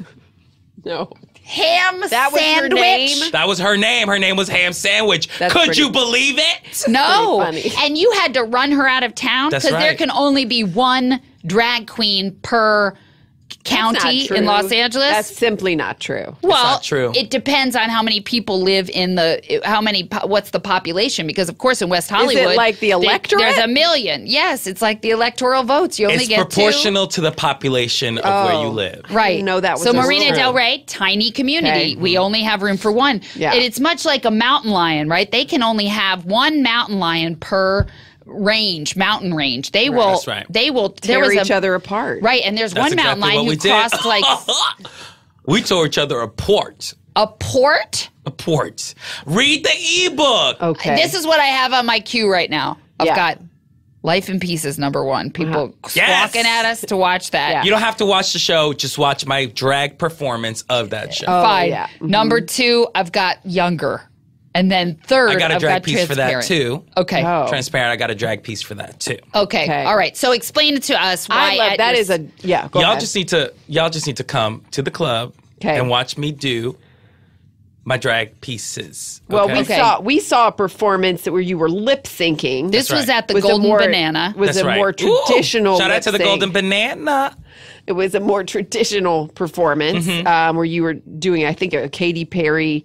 Speaker 2: No.
Speaker 1: Ham
Speaker 2: That was her
Speaker 1: sandwich.
Speaker 2: name?
Speaker 3: That was her name. Her name was Ham Sandwich.
Speaker 2: That's
Speaker 3: Could
Speaker 2: pretty-
Speaker 3: you believe it?
Speaker 1: No,
Speaker 2: Pretty funny.
Speaker 1: and you had to run her out of town
Speaker 3: That's
Speaker 1: because there
Speaker 3: right.
Speaker 1: can only be one drag queen per county
Speaker 2: Not
Speaker 1: in
Speaker 2: true.
Speaker 1: Los Angeles.
Speaker 2: That's simply not true.
Speaker 1: well,
Speaker 3: not true.
Speaker 1: It depends on how many people live in the how many po- what's the population because of course in West Hollywood
Speaker 2: like the
Speaker 1: they-
Speaker 2: electorate?
Speaker 1: there's a million. Yes, it's like the electoral votes. You only
Speaker 3: It's
Speaker 1: get
Speaker 3: proportional to the population of where you live.
Speaker 1: two. Right.
Speaker 2: didn't know that was
Speaker 1: so
Speaker 2: a
Speaker 1: Marina
Speaker 2: rule.
Speaker 1: Del Rey, tiny community.
Speaker 2: Okay.
Speaker 1: We only have room for one.
Speaker 2: Yeah.
Speaker 1: And it's much like a mountain lion, right? They can only have one mountain lion per range, mountain range. They will.
Speaker 3: That's right.
Speaker 1: They will.
Speaker 2: Tear
Speaker 1: there was
Speaker 2: each
Speaker 1: a,
Speaker 2: other apart.
Speaker 1: Right, and there's
Speaker 3: That's
Speaker 1: one mountain
Speaker 3: exactly
Speaker 1: lion
Speaker 3: what
Speaker 1: who
Speaker 3: we did.
Speaker 1: crossed like
Speaker 3: We tore each other apart.
Speaker 1: a port.
Speaker 3: Apart. Read the ebook.
Speaker 2: Okay.
Speaker 1: This is what I have on my queue right now. I've
Speaker 2: Yeah.
Speaker 1: got Life in Pieces number one. People
Speaker 3: Yes.
Speaker 1: squawking at us to watch that.
Speaker 2: Yeah.
Speaker 3: You don't have to watch the show. Just watch my drag performance of that show.
Speaker 1: Fine.
Speaker 2: yeah. Mhm.
Speaker 1: Number two, I've got Younger, and then third,
Speaker 3: I got a
Speaker 1: I've
Speaker 3: drag
Speaker 1: got
Speaker 3: piece for that
Speaker 1: Transparent.
Speaker 3: too.
Speaker 1: Okay.
Speaker 2: Oh.
Speaker 3: Transparent. I got a drag piece for that too.
Speaker 1: Okay.
Speaker 2: Okay.
Speaker 1: All right. So explain it to us. Why
Speaker 2: I love
Speaker 1: at
Speaker 2: that
Speaker 1: your-
Speaker 2: is a yeah. Go
Speaker 3: y'all
Speaker 2: ahead.
Speaker 3: just need to y'all just need to come to the club
Speaker 2: 'Kay.
Speaker 3: and watch me do my drag pieces.
Speaker 2: well,
Speaker 3: okay?
Speaker 2: we
Speaker 1: Okay.
Speaker 2: saw we saw a performance where you were lip syncing.
Speaker 1: This
Speaker 3: That's
Speaker 1: was
Speaker 3: right.
Speaker 1: at the
Speaker 2: Was a
Speaker 1: Golden
Speaker 2: more-
Speaker 1: Banana.
Speaker 2: was
Speaker 3: That's
Speaker 2: a
Speaker 3: right.
Speaker 2: more
Speaker 3: Ooh,
Speaker 2: traditional.
Speaker 3: shout out to the
Speaker 2: lip sync.
Speaker 3: Golden Banana.
Speaker 2: It was a more traditional performance
Speaker 3: Mm-hmm.
Speaker 2: um, where you were doing, I think, a Katy Perry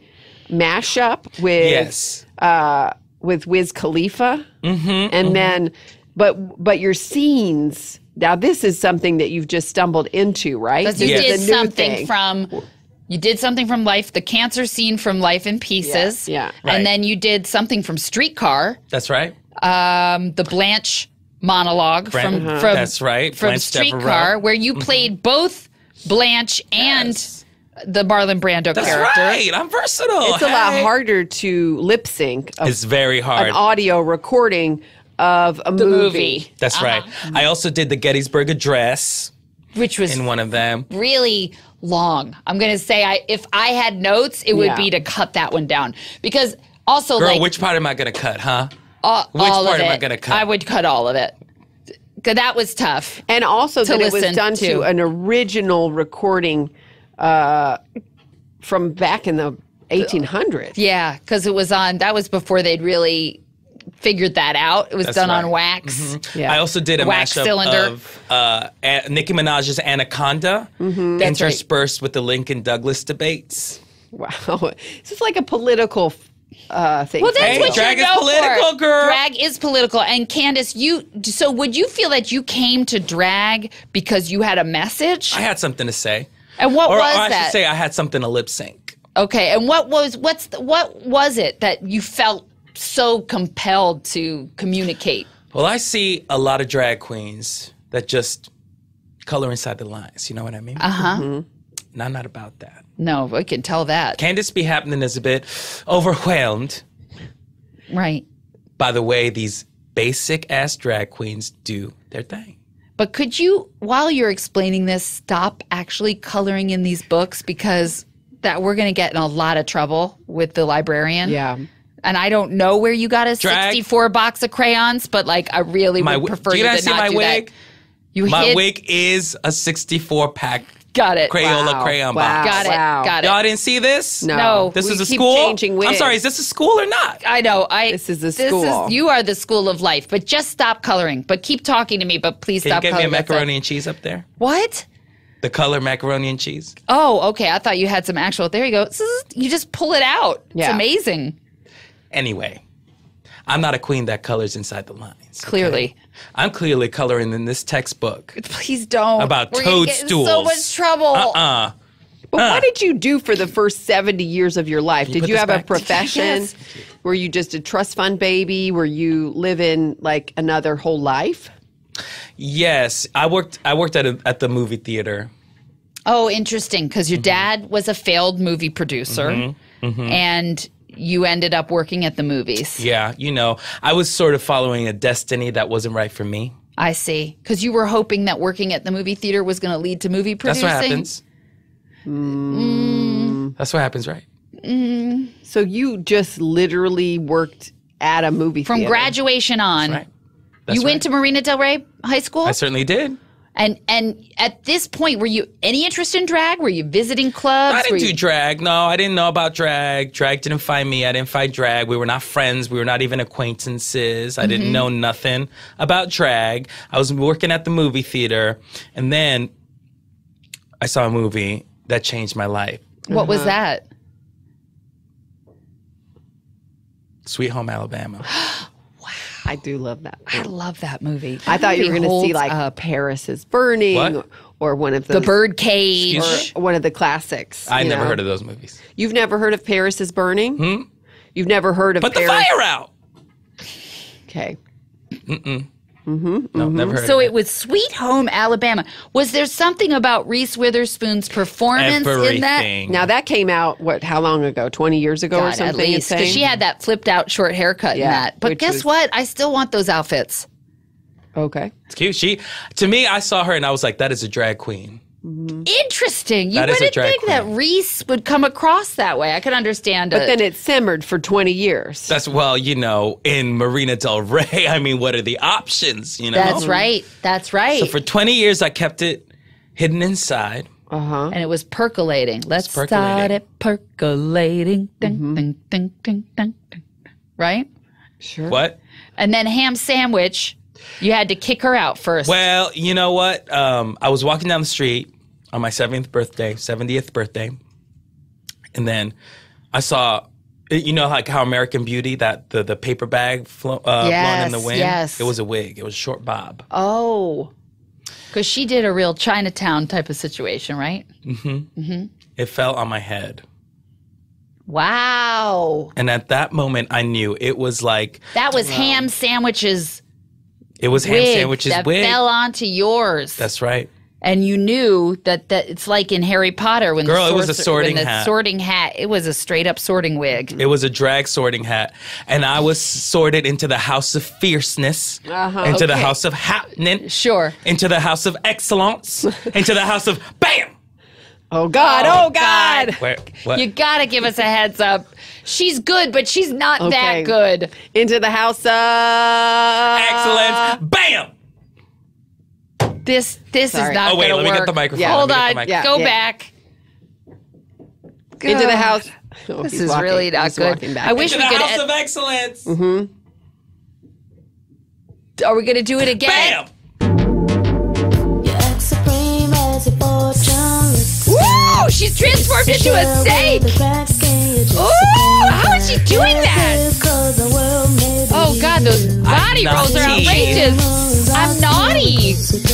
Speaker 2: mashup with
Speaker 3: Yes.
Speaker 2: uh, with Wiz Khalifa, mm-hmm, and then, but but your scenes. Now, this is something that you've just stumbled into, right?
Speaker 1: Because you
Speaker 3: Yes.
Speaker 1: did
Speaker 2: It's a new
Speaker 1: something
Speaker 2: thing.
Speaker 1: from you did something from Life, the cancer scene from Life in Pieces.
Speaker 2: Yeah, yeah.
Speaker 3: Right.
Speaker 1: And then you did something from Streetcar,
Speaker 3: That's right.
Speaker 1: um, the Blanche monologue
Speaker 3: Bran-
Speaker 1: from
Speaker 3: uh-huh.
Speaker 1: from
Speaker 3: That's right,
Speaker 1: from
Speaker 3: Blanche
Speaker 1: Streetcar,
Speaker 3: Devereaux.
Speaker 1: where you played both Blanche and
Speaker 3: Yes.
Speaker 1: the Marlon Brando
Speaker 3: That's
Speaker 1: character.
Speaker 3: right. I'm versatile.
Speaker 2: It's a lot
Speaker 3: Hey.
Speaker 2: harder to lip sync a-
Speaker 3: It's very hard.
Speaker 2: an audio recording of a movie.
Speaker 1: movie.
Speaker 3: That's right. I also did the Gettysburg Address
Speaker 1: Which was
Speaker 3: in one of them.
Speaker 1: really long. I'm gonna say I if I had notes, it would
Speaker 2: Yeah.
Speaker 1: be to cut that one down because also
Speaker 3: Girl,
Speaker 1: like
Speaker 3: which part am I gonna cut, huh?
Speaker 1: all,
Speaker 3: which
Speaker 1: all
Speaker 3: part
Speaker 1: of
Speaker 3: am I
Speaker 1: it,
Speaker 3: gonna cut?
Speaker 1: I would cut all of it. 'Cause that was tough.
Speaker 2: And also
Speaker 1: To
Speaker 2: that it was
Speaker 1: listen
Speaker 2: done to.
Speaker 1: to.
Speaker 2: an original recording uh, from back in the eighteen hundreds.
Speaker 1: Yeah, because it was on. That was before they'd really figured that out. It was
Speaker 3: That's
Speaker 1: done
Speaker 3: right.
Speaker 1: on wax.
Speaker 2: Yeah.
Speaker 3: I also did a
Speaker 1: Wax
Speaker 3: mashup
Speaker 1: cylinder.
Speaker 3: of uh, A- Nicki Minaj's Anaconda,
Speaker 2: Mm-hmm.
Speaker 1: That's right.
Speaker 3: interspersed with the Lincoln Douglas debates.
Speaker 2: Wow. This is like a political uh, thing.
Speaker 1: Well, that's
Speaker 3: Hey,
Speaker 1: what
Speaker 3: drag
Speaker 1: you're
Speaker 3: is
Speaker 1: known
Speaker 3: political,
Speaker 1: for.
Speaker 3: girl.
Speaker 1: Drag is political. And Candace, you. So would you feel that you came to drag because you had a message?
Speaker 3: I had something to say.
Speaker 1: And what
Speaker 3: or,
Speaker 1: was
Speaker 3: or I
Speaker 1: that?
Speaker 3: should say I had something to lip sync.
Speaker 1: Okay, and what was what's the, what was it that you felt so compelled to communicate?
Speaker 3: Well, I see a lot of drag queens that just color inside the lines. You know what I mean?
Speaker 1: Uh huh.
Speaker 3: And I'm not about that.
Speaker 1: No, I can tell that.
Speaker 3: Candace be happening is a bit overwhelmed
Speaker 1: Right.
Speaker 3: by the way these basic ass drag queens do their thing.
Speaker 1: But could you, while you're explaining this, stop actually coloring in these books because that we're going to get in a lot of trouble with the librarian.
Speaker 2: Yeah.
Speaker 1: And I don't know where you got a
Speaker 3: Drag-
Speaker 1: sixty-four box of crayons, but like I really
Speaker 3: My
Speaker 1: would
Speaker 3: wi-
Speaker 1: prefer
Speaker 3: do you
Speaker 1: you
Speaker 3: guys
Speaker 1: to
Speaker 3: see
Speaker 1: not
Speaker 3: my
Speaker 1: do
Speaker 3: wig?
Speaker 1: that. You
Speaker 3: My
Speaker 1: hid,
Speaker 3: wig is a sixty-four pack
Speaker 1: got it.
Speaker 3: Crayola
Speaker 2: Wow.
Speaker 3: crayon
Speaker 2: Wow.
Speaker 3: box.
Speaker 1: Got it.
Speaker 2: Wow.
Speaker 1: Got it.
Speaker 3: Y'all didn't see this?
Speaker 2: No.
Speaker 1: No.
Speaker 3: This
Speaker 2: We
Speaker 3: is a
Speaker 2: keep
Speaker 3: school?
Speaker 2: changing
Speaker 3: I'm
Speaker 2: wigs.
Speaker 3: sorry, is this a school or not?
Speaker 1: I know. I
Speaker 2: This is a
Speaker 1: This
Speaker 2: school.
Speaker 1: is, you are the school of life, but just stop coloring. But keep talking to me. But please
Speaker 3: Can you
Speaker 1: stop
Speaker 3: get me a
Speaker 1: coloring. That's
Speaker 3: macaroni
Speaker 1: it.
Speaker 3: and cheese up there?
Speaker 1: What?
Speaker 3: The color macaroni and cheese?
Speaker 1: Oh, okay. I thought you had some actual. There you go. Zzz, You just pull it out.
Speaker 2: Yeah.
Speaker 1: It's amazing.
Speaker 3: Anyway, I'm not a queen that colors inside the lines. okay?
Speaker 1: Clearly.
Speaker 3: I'm clearly coloring in this textbook
Speaker 1: Please don't.
Speaker 3: about
Speaker 1: We're gonna get in so
Speaker 3: toadstools.
Speaker 1: much trouble.
Speaker 3: Uh-uh.
Speaker 2: But what did you do for the first seventy years of your life? Did
Speaker 3: put
Speaker 2: you
Speaker 3: this
Speaker 2: have a
Speaker 3: back?
Speaker 2: profession?
Speaker 1: Yes.
Speaker 2: Were you just a trust fund baby? Were you living like another whole life?
Speaker 3: Yes, I worked I worked at a, at the movie theater.
Speaker 1: Oh, interesting. Because
Speaker 3: Mm-hmm.
Speaker 1: your dad was a failed movie producer, and you ended up working at the movies.
Speaker 3: Yeah, you know, I was sort of following a destiny that wasn't right for me.
Speaker 1: I see. Because you were hoping that working at the movie theater was going to lead to movie
Speaker 3: That's
Speaker 1: producing.
Speaker 3: what happens.
Speaker 1: Mm.
Speaker 3: That's what happens, right?
Speaker 2: So you just literally worked at a movie
Speaker 1: From
Speaker 2: theater.
Speaker 1: graduation on.
Speaker 3: Right. That's
Speaker 1: You went to
Speaker 3: right.
Speaker 1: Marina Del Rey High School?
Speaker 3: I certainly did.
Speaker 1: And and at this point, were you any interest in drag? Were you visiting clubs?
Speaker 3: I
Speaker 1: Were
Speaker 3: didn't
Speaker 1: you-
Speaker 3: do drag. No, I didn't know about drag. Drag didn't find me. I didn't find drag. We were not friends. We were not even acquaintances. I
Speaker 1: Mm-hmm.
Speaker 3: didn't know nothing about drag. I was working at the movie theater, and then I saw a movie that changed my life.
Speaker 1: What was that?
Speaker 3: Sweet Home Alabama.
Speaker 2: I do love that.
Speaker 1: I love that movie.
Speaker 2: I thought you were going to see like
Speaker 1: up.
Speaker 2: Paris is Burning
Speaker 3: What?
Speaker 2: or one of
Speaker 1: The
Speaker 2: those,
Speaker 1: Bird Cage.
Speaker 2: or one of the classics.
Speaker 3: I
Speaker 2: you
Speaker 3: never
Speaker 2: know?
Speaker 3: heard of those movies.
Speaker 2: You've never heard of Paris is Burning? Hmm? You've never heard of
Speaker 3: Put the
Speaker 2: Paris?
Speaker 3: fire out.
Speaker 2: Okay.
Speaker 3: No, never heard
Speaker 1: So
Speaker 3: of
Speaker 1: it was Sweet Home Alabama. Was there something about Reese Witherspoon's performance in that?
Speaker 3: Everything.
Speaker 2: Now that came out, what, how long ago? twenty years ago or
Speaker 1: God,
Speaker 2: something?
Speaker 1: at least because
Speaker 2: insane?
Speaker 1: she had that flipped out short haircut in
Speaker 2: Yeah,
Speaker 1: that. But
Speaker 2: which
Speaker 1: guess
Speaker 2: was-
Speaker 1: what? I still want those outfits.
Speaker 2: Okay.
Speaker 3: It's cute. She, to me, I saw her and I was like, that is a drag queen.
Speaker 1: Interesting. You
Speaker 3: That is a
Speaker 1: wouldn't
Speaker 3: drag
Speaker 1: think that
Speaker 3: queen.
Speaker 1: Reese would come across that way. I could understand
Speaker 2: But
Speaker 1: it.
Speaker 2: then it simmered for twenty years.
Speaker 3: That's, well, you know, in Marina Del Rey, I mean, what are the options, you know?
Speaker 1: That's right. That's right.
Speaker 3: So for twenty years, I kept it hidden inside.
Speaker 2: Uh-huh.
Speaker 1: and it was percolating. Let's start
Speaker 3: percolating.
Speaker 1: it percolating. Ding,
Speaker 2: Mm-hmm.
Speaker 1: ding, ding, ding, ding, ding. Right?
Speaker 2: Sure.
Speaker 3: What?
Speaker 1: And then ham sandwich, you had to kick her out first.
Speaker 3: Well, you know what? Um, I was walking down the street on my seventieth birthday, seventieth birthday, and then I saw, you know, like how American Beauty, that the, the paper bag flo- uh, blowing in the
Speaker 1: Yes,
Speaker 3: wind?
Speaker 1: yes.
Speaker 3: It was a wig. It was a short bob.
Speaker 2: Oh.
Speaker 1: Because she did a real Chinatown type of situation, right?
Speaker 3: It fell on my head.
Speaker 1: Wow.
Speaker 3: And at that moment, I knew it was like,
Speaker 1: That was ham sandwiches
Speaker 3: it was ham
Speaker 1: wig
Speaker 3: sandwiches
Speaker 1: that
Speaker 3: wig.
Speaker 1: fell onto yours.
Speaker 3: That's right.
Speaker 1: And you knew that, that it's like in Harry Potter when
Speaker 3: Girl,
Speaker 1: the,
Speaker 3: it was a
Speaker 1: sorcer-
Speaker 3: sorting
Speaker 1: when the
Speaker 3: hat.
Speaker 1: sorting hat. It was a straight up sorting wig.
Speaker 3: It was a drag sorting hat. And I was sorted into the house of fierceness,
Speaker 2: Uh-huh.
Speaker 3: into the
Speaker 1: Okay.
Speaker 3: house of happening,
Speaker 1: Sure.
Speaker 3: into the house of excellence, into the house of bam.
Speaker 2: Oh, God. Oh, God.
Speaker 3: Where, what?
Speaker 1: You gotta give us a heads up. She's good, but she's not
Speaker 2: Okay.
Speaker 1: that good.
Speaker 2: Into the house of...
Speaker 3: Excellence, bam.
Speaker 1: This this
Speaker 2: Sorry.
Speaker 1: is not
Speaker 3: Oh, wait,
Speaker 1: gonna
Speaker 3: let me
Speaker 1: work.
Speaker 3: get the microphone.
Speaker 2: Yeah.
Speaker 1: Hold
Speaker 3: Let me get
Speaker 1: on.
Speaker 3: the microphone.
Speaker 1: Go
Speaker 2: Yeah, yeah.
Speaker 1: back.
Speaker 2: Into the
Speaker 1: God.
Speaker 2: house. Oh,
Speaker 1: This
Speaker 2: he's
Speaker 1: is
Speaker 2: walking-
Speaker 1: really not
Speaker 2: he's
Speaker 1: good.
Speaker 2: walking back.
Speaker 1: I wish
Speaker 3: Into
Speaker 1: we
Speaker 3: the
Speaker 1: could.
Speaker 3: house
Speaker 1: ed-
Speaker 3: of excellence.
Speaker 1: Are we gonna do it again?
Speaker 3: Bam.
Speaker 5: You act supreme as your fortune looks.
Speaker 1: Woo! She's transformed into a snake. Ooh! How is she doing that? Oh God, those body rolls are
Speaker 3: naughty.
Speaker 1: outrageous. I'm naughty.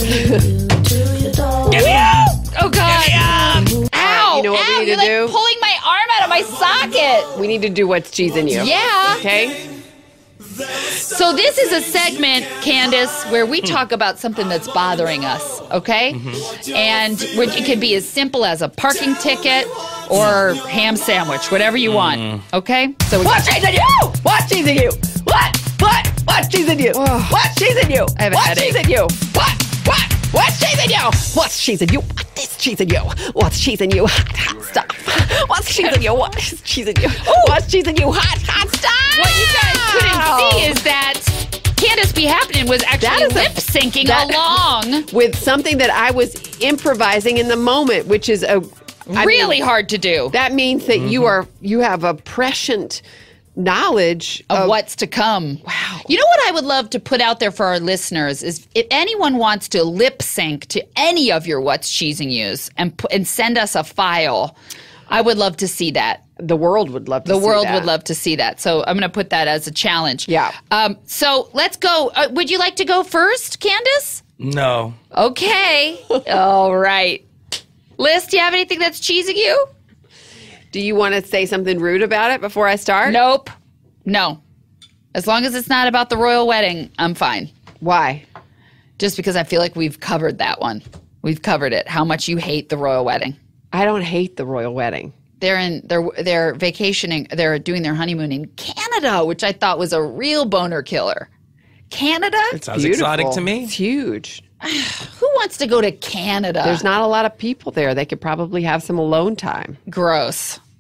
Speaker 3: Get me out.
Speaker 1: Oh God. Ow!
Speaker 2: You know what we
Speaker 1: Ow!
Speaker 2: need
Speaker 1: You're
Speaker 2: to
Speaker 1: like
Speaker 2: do?
Speaker 1: pulling my arm out of my socket.
Speaker 2: We need to do what's cheesing you.
Speaker 1: Yeah.
Speaker 2: Okay?
Speaker 1: So this is a segment, Candace, where we talk about something that's bothering us, okay? And where it could be as simple as a parking ticket or ham sandwich, whatever you want, okay? So we
Speaker 2: What's cheesing you? What's cheesing you? What? What? What's cheesing you? What's cheesing you?
Speaker 1: I have a
Speaker 2: What's
Speaker 1: headache.
Speaker 2: cheesing you? What? What? What's cheesing you? What's cheesing you? What is cheesing you? What's cheesing you? Hot, hot stuff. What's cheesing you? What is cheesing you? What's cheesing you? Hot, hot stuff.
Speaker 1: what you guys couldn't see is that Candace Be Happening was actually
Speaker 2: That is a-
Speaker 1: lip syncing
Speaker 2: that-
Speaker 1: along.
Speaker 2: With something that I was improvising in the moment, which is a I
Speaker 1: really
Speaker 2: mean,
Speaker 1: hard to do.
Speaker 2: That means that you are you have a prescient knowledge
Speaker 1: of what's to come. Wow. You know what I would love to put out there for our listeners is if anyone wants to lip sync to any of your What's Cheesing Yous and pu- and send us a file, I would love to see that.
Speaker 2: the world would love to
Speaker 1: The
Speaker 2: see
Speaker 1: world
Speaker 2: that.
Speaker 1: would love to see that. So I'm going to put that as a challenge.
Speaker 2: Yeah.
Speaker 1: Um, so let's go. Uh, would you like to go first, Candace?
Speaker 3: No.
Speaker 1: Okay. All right. Liz, do you have anything that's cheesing you?
Speaker 2: Do you want to say something rude about it before I start?
Speaker 1: Nope. No. As long as it's not about the royal wedding, I'm fine.
Speaker 2: Why?
Speaker 1: Just because I feel like we've covered that one. We've covered it. How much you hate the royal wedding.
Speaker 2: I don't hate the royal wedding.
Speaker 1: They're in they're they're vacationing, they're doing their honeymoon in Canada, which I thought was a real boner killer. Canada?
Speaker 3: It sounds
Speaker 2: Beautiful.
Speaker 3: exotic to me.
Speaker 2: It's huge.
Speaker 1: Who wants to go to Canada?
Speaker 2: There's not a lot of people there. They could probably have some alone time.
Speaker 1: Gross.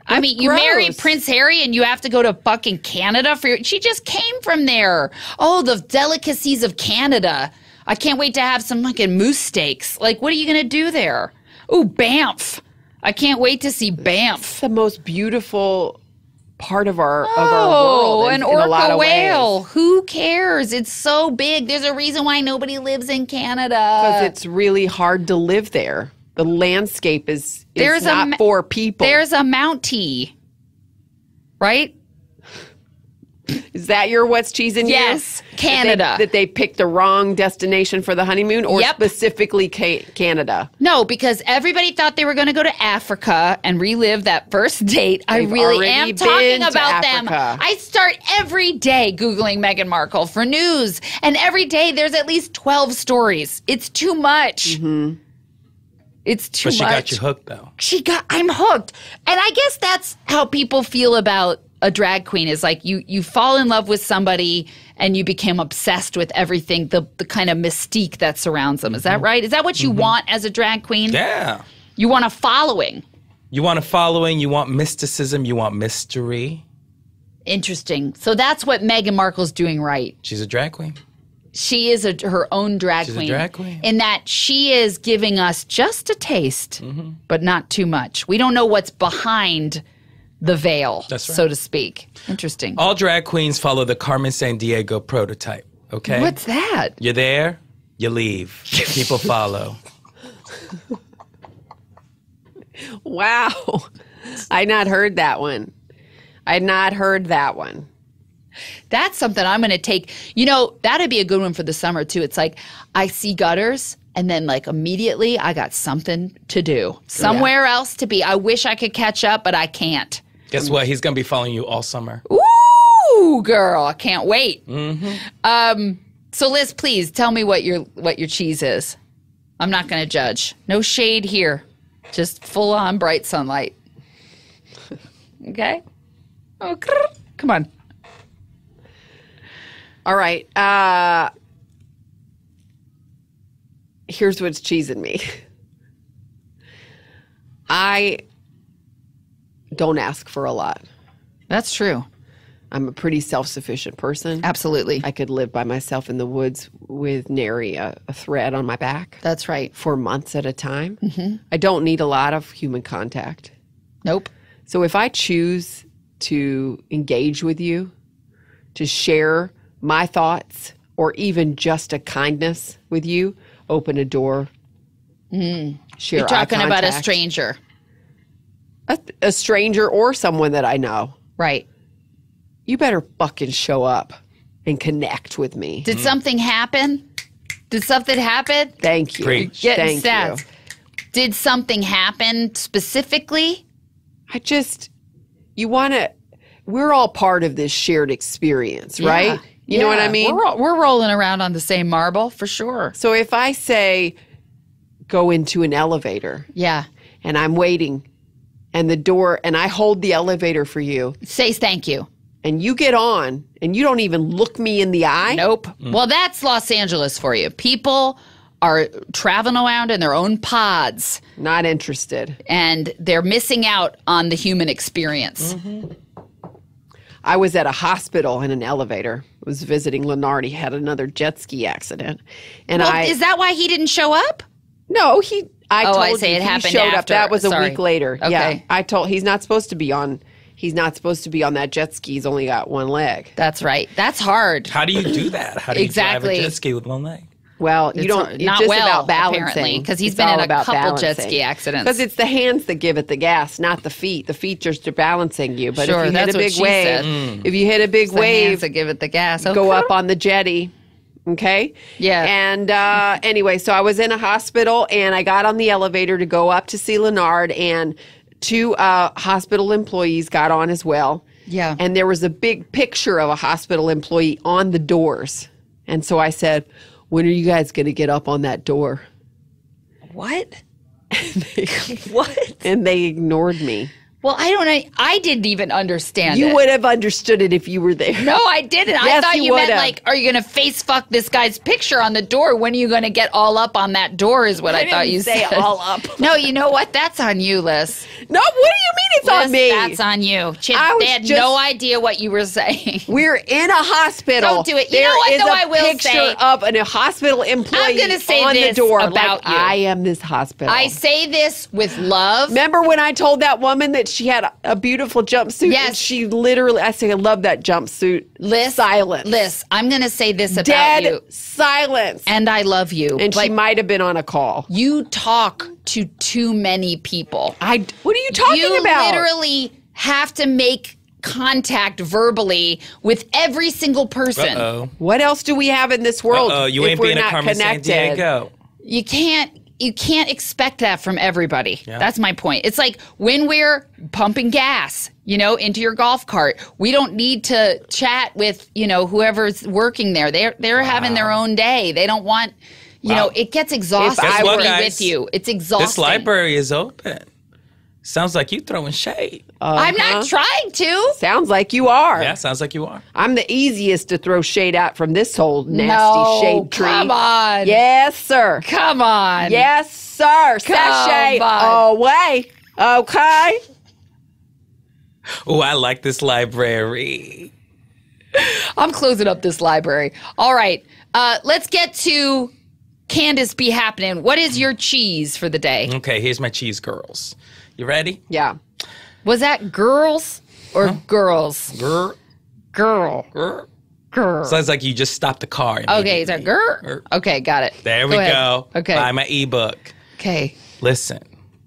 Speaker 1: I mean, you marry
Speaker 2: gross.
Speaker 1: Prince Harry and you have to go to fucking Canada for your. She just came from there. Oh, the delicacies of Canada. I can't wait to have some fucking moose steaks. Like, what are you going to do there? Ooh, Banff. I can't wait to see Banff.
Speaker 2: It's the most beautiful part of our of our
Speaker 1: Oh,
Speaker 2: world in,
Speaker 1: an
Speaker 2: in a lot
Speaker 1: orca
Speaker 2: of
Speaker 1: whale.
Speaker 2: ways.
Speaker 1: Who cares? It's so big. There's a reason why nobody lives in Canada.
Speaker 2: Because it's really hard to live there. The landscape is, is
Speaker 1: There's a
Speaker 2: not
Speaker 1: ma-
Speaker 2: for people.
Speaker 1: There's a Mountie, right?
Speaker 2: Is that your what's cheesing you?
Speaker 1: Yes,
Speaker 2: That they-
Speaker 1: Canada.
Speaker 2: That they, picked the wrong destination for the honeymoon, or
Speaker 1: Yep.
Speaker 2: specifically ca- Canada?
Speaker 1: No, because everybody thought they were going to go to Africa and relive that first date. I
Speaker 2: They've
Speaker 1: really
Speaker 2: already
Speaker 1: am
Speaker 2: been
Speaker 1: talking
Speaker 2: to
Speaker 1: about them.
Speaker 2: Africa.
Speaker 1: I start every day Googling Meghan Markle for news, and every day there's at least twelve stories. It's too much. Mm-hmm. It's too
Speaker 3: But she
Speaker 1: much.
Speaker 3: got you hooked, though.
Speaker 1: She got, I'm hooked. And I guess that's how people feel about a drag queen is like you you fall in love with somebody and you become obsessed with everything, the, the kind of mystique that surrounds them. Is that right? Is that what you want as a drag queen?
Speaker 3: Yeah.
Speaker 1: You want a following.
Speaker 3: You want a following, you want mysticism, you want mystery.
Speaker 1: Interesting. So that's what Meghan Markle's doing right.
Speaker 3: She's a drag queen.
Speaker 1: She is a, her own drag
Speaker 3: She's a
Speaker 1: queen.
Speaker 3: drag queen.
Speaker 1: In that she is giving us just a taste, but not too much. We don't know what's behind the veil,
Speaker 3: That's right.
Speaker 1: so to speak. Interesting.
Speaker 3: All drag queens follow the Carmen Sandiego prototype, okay?
Speaker 1: What's that?
Speaker 3: You're there, you leave. People follow.
Speaker 2: Wow. I had not heard that one. I had not heard that one.
Speaker 1: That's something I'm going to take. You know, that'd be a good one for the summer, too. It's like I see gutters, and then, like, immediately I got something to do. Somewhere else to be. I wish I could catch up, but I can't.
Speaker 3: Guess what? He's going to be following you all summer.
Speaker 1: Ooh, girl, I can't wait. Mm-hmm. Um, so, Liz, please tell me what your what your cheese is. I'm not going to judge. No shade here. Just full-on bright sunlight. Okay? Oh, grrr. Come on.
Speaker 2: All right. Uh, here's what's cheesing me. I don't ask for a lot.
Speaker 1: That's true.
Speaker 2: I'm a pretty self-sufficient person.
Speaker 1: Absolutely.
Speaker 2: I could live by myself in the woods with nary a, a thread on my back
Speaker 1: That's right.
Speaker 2: for months at a time. Mm-hmm. I don't need a lot of human contact.
Speaker 1: Nope.
Speaker 2: So if I choose to engage with you, to share my thoughts, or even just a kindness with you, open a door, mm. share
Speaker 1: You're talking
Speaker 2: eye
Speaker 1: about a
Speaker 2: contact.
Speaker 1: stranger.
Speaker 2: A, a stranger or someone that I know.
Speaker 1: Right.
Speaker 2: You better fucking show up and connect with me.
Speaker 1: Did something happen? Did something happen?
Speaker 2: Thank you.
Speaker 3: Preach.
Speaker 1: Getting
Speaker 2: Thank
Speaker 1: stats.
Speaker 2: you.
Speaker 1: Did something happen specifically?
Speaker 2: I just, you want to, we're all part of this shared experience, right?
Speaker 1: Yeah.
Speaker 2: You know what I
Speaker 1: Yeah.
Speaker 2: mean?
Speaker 1: We're, we're rolling around on the same marble for sure.
Speaker 2: So if I say, go into an elevator
Speaker 1: Yeah.
Speaker 2: and I'm waiting and the door, and I hold the elevator for you,
Speaker 1: Say thank you.
Speaker 2: and you get on and you don't even look me in the eye.
Speaker 1: Nope. Well, that's Los Angeles for you. People are traveling around in their own pods
Speaker 2: Not interested.
Speaker 1: and they're missing out on the human experience.
Speaker 2: I was at a hospital in an elevator. I was visiting Leonard. He had another jet ski accident. And
Speaker 1: Well,
Speaker 2: I
Speaker 1: is that why he didn't show up?
Speaker 2: No, he I
Speaker 1: Oh,
Speaker 2: told
Speaker 1: I say
Speaker 2: you
Speaker 1: it
Speaker 2: he
Speaker 1: happened
Speaker 2: showed up.
Speaker 1: after.
Speaker 2: That was a
Speaker 1: Sorry.
Speaker 2: week later. Yeah.
Speaker 1: Okay.
Speaker 2: I told he's not supposed to be on he's not supposed to be on that jet ski. He's only got one leg.
Speaker 1: That's right. That's hard.
Speaker 3: How do you do that? How do you
Speaker 1: Exactly.
Speaker 3: drive a jet ski with one leg?
Speaker 2: Well, you
Speaker 1: It's
Speaker 2: don't.
Speaker 1: hard-
Speaker 2: It's
Speaker 1: not
Speaker 2: just
Speaker 1: well,
Speaker 2: about balancing
Speaker 1: apparently, 'cause he's
Speaker 2: It's
Speaker 1: been
Speaker 2: all
Speaker 1: in a
Speaker 2: about
Speaker 1: couple jet
Speaker 2: balancing.
Speaker 1: ski accidents.
Speaker 2: Because it's the hands that give it the gas, not the feet. The feet just are balancing you. But
Speaker 1: Sure,
Speaker 2: if you
Speaker 1: that's
Speaker 2: hit a
Speaker 1: what
Speaker 2: big
Speaker 1: she
Speaker 2: wave,
Speaker 1: said.
Speaker 2: if you hit a big
Speaker 1: The hands
Speaker 2: wave,
Speaker 1: that give it the gas.
Speaker 2: go
Speaker 1: Okay.
Speaker 2: up on the jetty. Okay.
Speaker 1: Yeah.
Speaker 2: And uh, anyway, so I was in a hospital and I got on the elevator to go up to see Leonard, and two uh, hospital employees got on as well.
Speaker 1: Yeah.
Speaker 2: And there was a big picture of a hospital employee on the doors. And so I said, when are you guys going to get up on that door?
Speaker 1: What? What?
Speaker 2: And they ignored me.
Speaker 1: Well, I don't know. I didn't even understand
Speaker 2: You
Speaker 1: it.
Speaker 2: would have understood it if you were there.
Speaker 1: No, I didn't. I
Speaker 2: Yes,
Speaker 1: thought
Speaker 2: you
Speaker 1: you meant
Speaker 2: would've.
Speaker 1: like, are you going to face fuck this guy's picture on the door? When are you going to get all up on that door is what I,
Speaker 2: I
Speaker 1: thought
Speaker 2: didn't
Speaker 1: you
Speaker 2: say
Speaker 1: said.
Speaker 2: all up.
Speaker 1: No, you know what? That's on you, Liz.
Speaker 2: No, what do you mean? That's on
Speaker 1: Liz,
Speaker 2: me.
Speaker 1: That's on you. Chip,
Speaker 2: I was
Speaker 1: they had
Speaker 2: just-
Speaker 1: no idea what you were saying.
Speaker 2: We're in a hospital.
Speaker 1: Don't do it. You
Speaker 2: There
Speaker 1: know what,
Speaker 2: is
Speaker 1: though,
Speaker 2: a
Speaker 1: I will
Speaker 2: picture
Speaker 1: say-
Speaker 2: of an, a hospital employee
Speaker 1: gonna say
Speaker 2: on the
Speaker 1: this
Speaker 2: door.
Speaker 1: about
Speaker 2: like,
Speaker 1: you.
Speaker 2: I am this hospital.
Speaker 1: I say this with love.
Speaker 2: Remember when I told that woman that she had a, a beautiful jumpsuit?
Speaker 1: Yes.
Speaker 2: And she literally, I say, I love that jumpsuit.
Speaker 1: Liz,
Speaker 2: Silence.
Speaker 1: Liz, I'm going to say this about
Speaker 2: Dead
Speaker 1: you.
Speaker 2: silence.
Speaker 1: And I love you.
Speaker 2: And
Speaker 1: but
Speaker 2: she might have been on a call.
Speaker 1: you talk to too many people.
Speaker 2: I, what are you talking
Speaker 1: you
Speaker 2: about?
Speaker 1: literally have to make contact verbally with every single person.
Speaker 3: Uh-oh.
Speaker 2: What else do we have in this world
Speaker 3: Uh-oh. You
Speaker 2: if
Speaker 3: ain't
Speaker 2: we're
Speaker 3: being a
Speaker 2: not
Speaker 3: Carmen
Speaker 2: connected?
Speaker 3: Sandiego.
Speaker 1: You can't you can't expect that from everybody.
Speaker 3: Yeah.
Speaker 1: That's my point. It's like when we're pumping gas, you know, into your golf cart, we don't need to chat with, you know, whoever's working there. They're they're having their own day. They don't want, you
Speaker 3: Wow.
Speaker 1: know, it gets exhausting
Speaker 2: Guess
Speaker 1: to
Speaker 3: what,
Speaker 1: be
Speaker 3: guys?
Speaker 1: with you. It's exhausting.
Speaker 3: This library is open. Sounds like you throwing shade.
Speaker 1: I'm
Speaker 2: Uh-huh.
Speaker 1: not trying to.
Speaker 2: Sounds like you are.
Speaker 3: Yeah, sounds like you are.
Speaker 2: I'm the easiest to throw shade out from this whole nasty
Speaker 1: No,
Speaker 2: shade tree.
Speaker 1: come on.
Speaker 2: Yes, sir.
Speaker 1: Come on.
Speaker 2: Yes, sir. Sashay
Speaker 1: on.
Speaker 2: away. Okay.
Speaker 3: Oh, I like this library.
Speaker 1: I'm closing up this library. All right. Uh, let's get to Candace Be Happening. What is your cheese for the day?
Speaker 3: Okay, here's my cheese girls. You ready?
Speaker 2: Yeah.
Speaker 1: Was that girls or girls?
Speaker 3: Grr,
Speaker 1: Girl.
Speaker 3: grr.
Speaker 1: Girl.
Speaker 3: Sounds like you just stopped the car.
Speaker 1: Okay, is that girl?
Speaker 3: Grr.
Speaker 1: Okay, got it.
Speaker 3: There we
Speaker 1: Go ahead.
Speaker 3: go.
Speaker 1: Okay.
Speaker 3: Buy my ebook.
Speaker 1: Okay.
Speaker 3: Listen,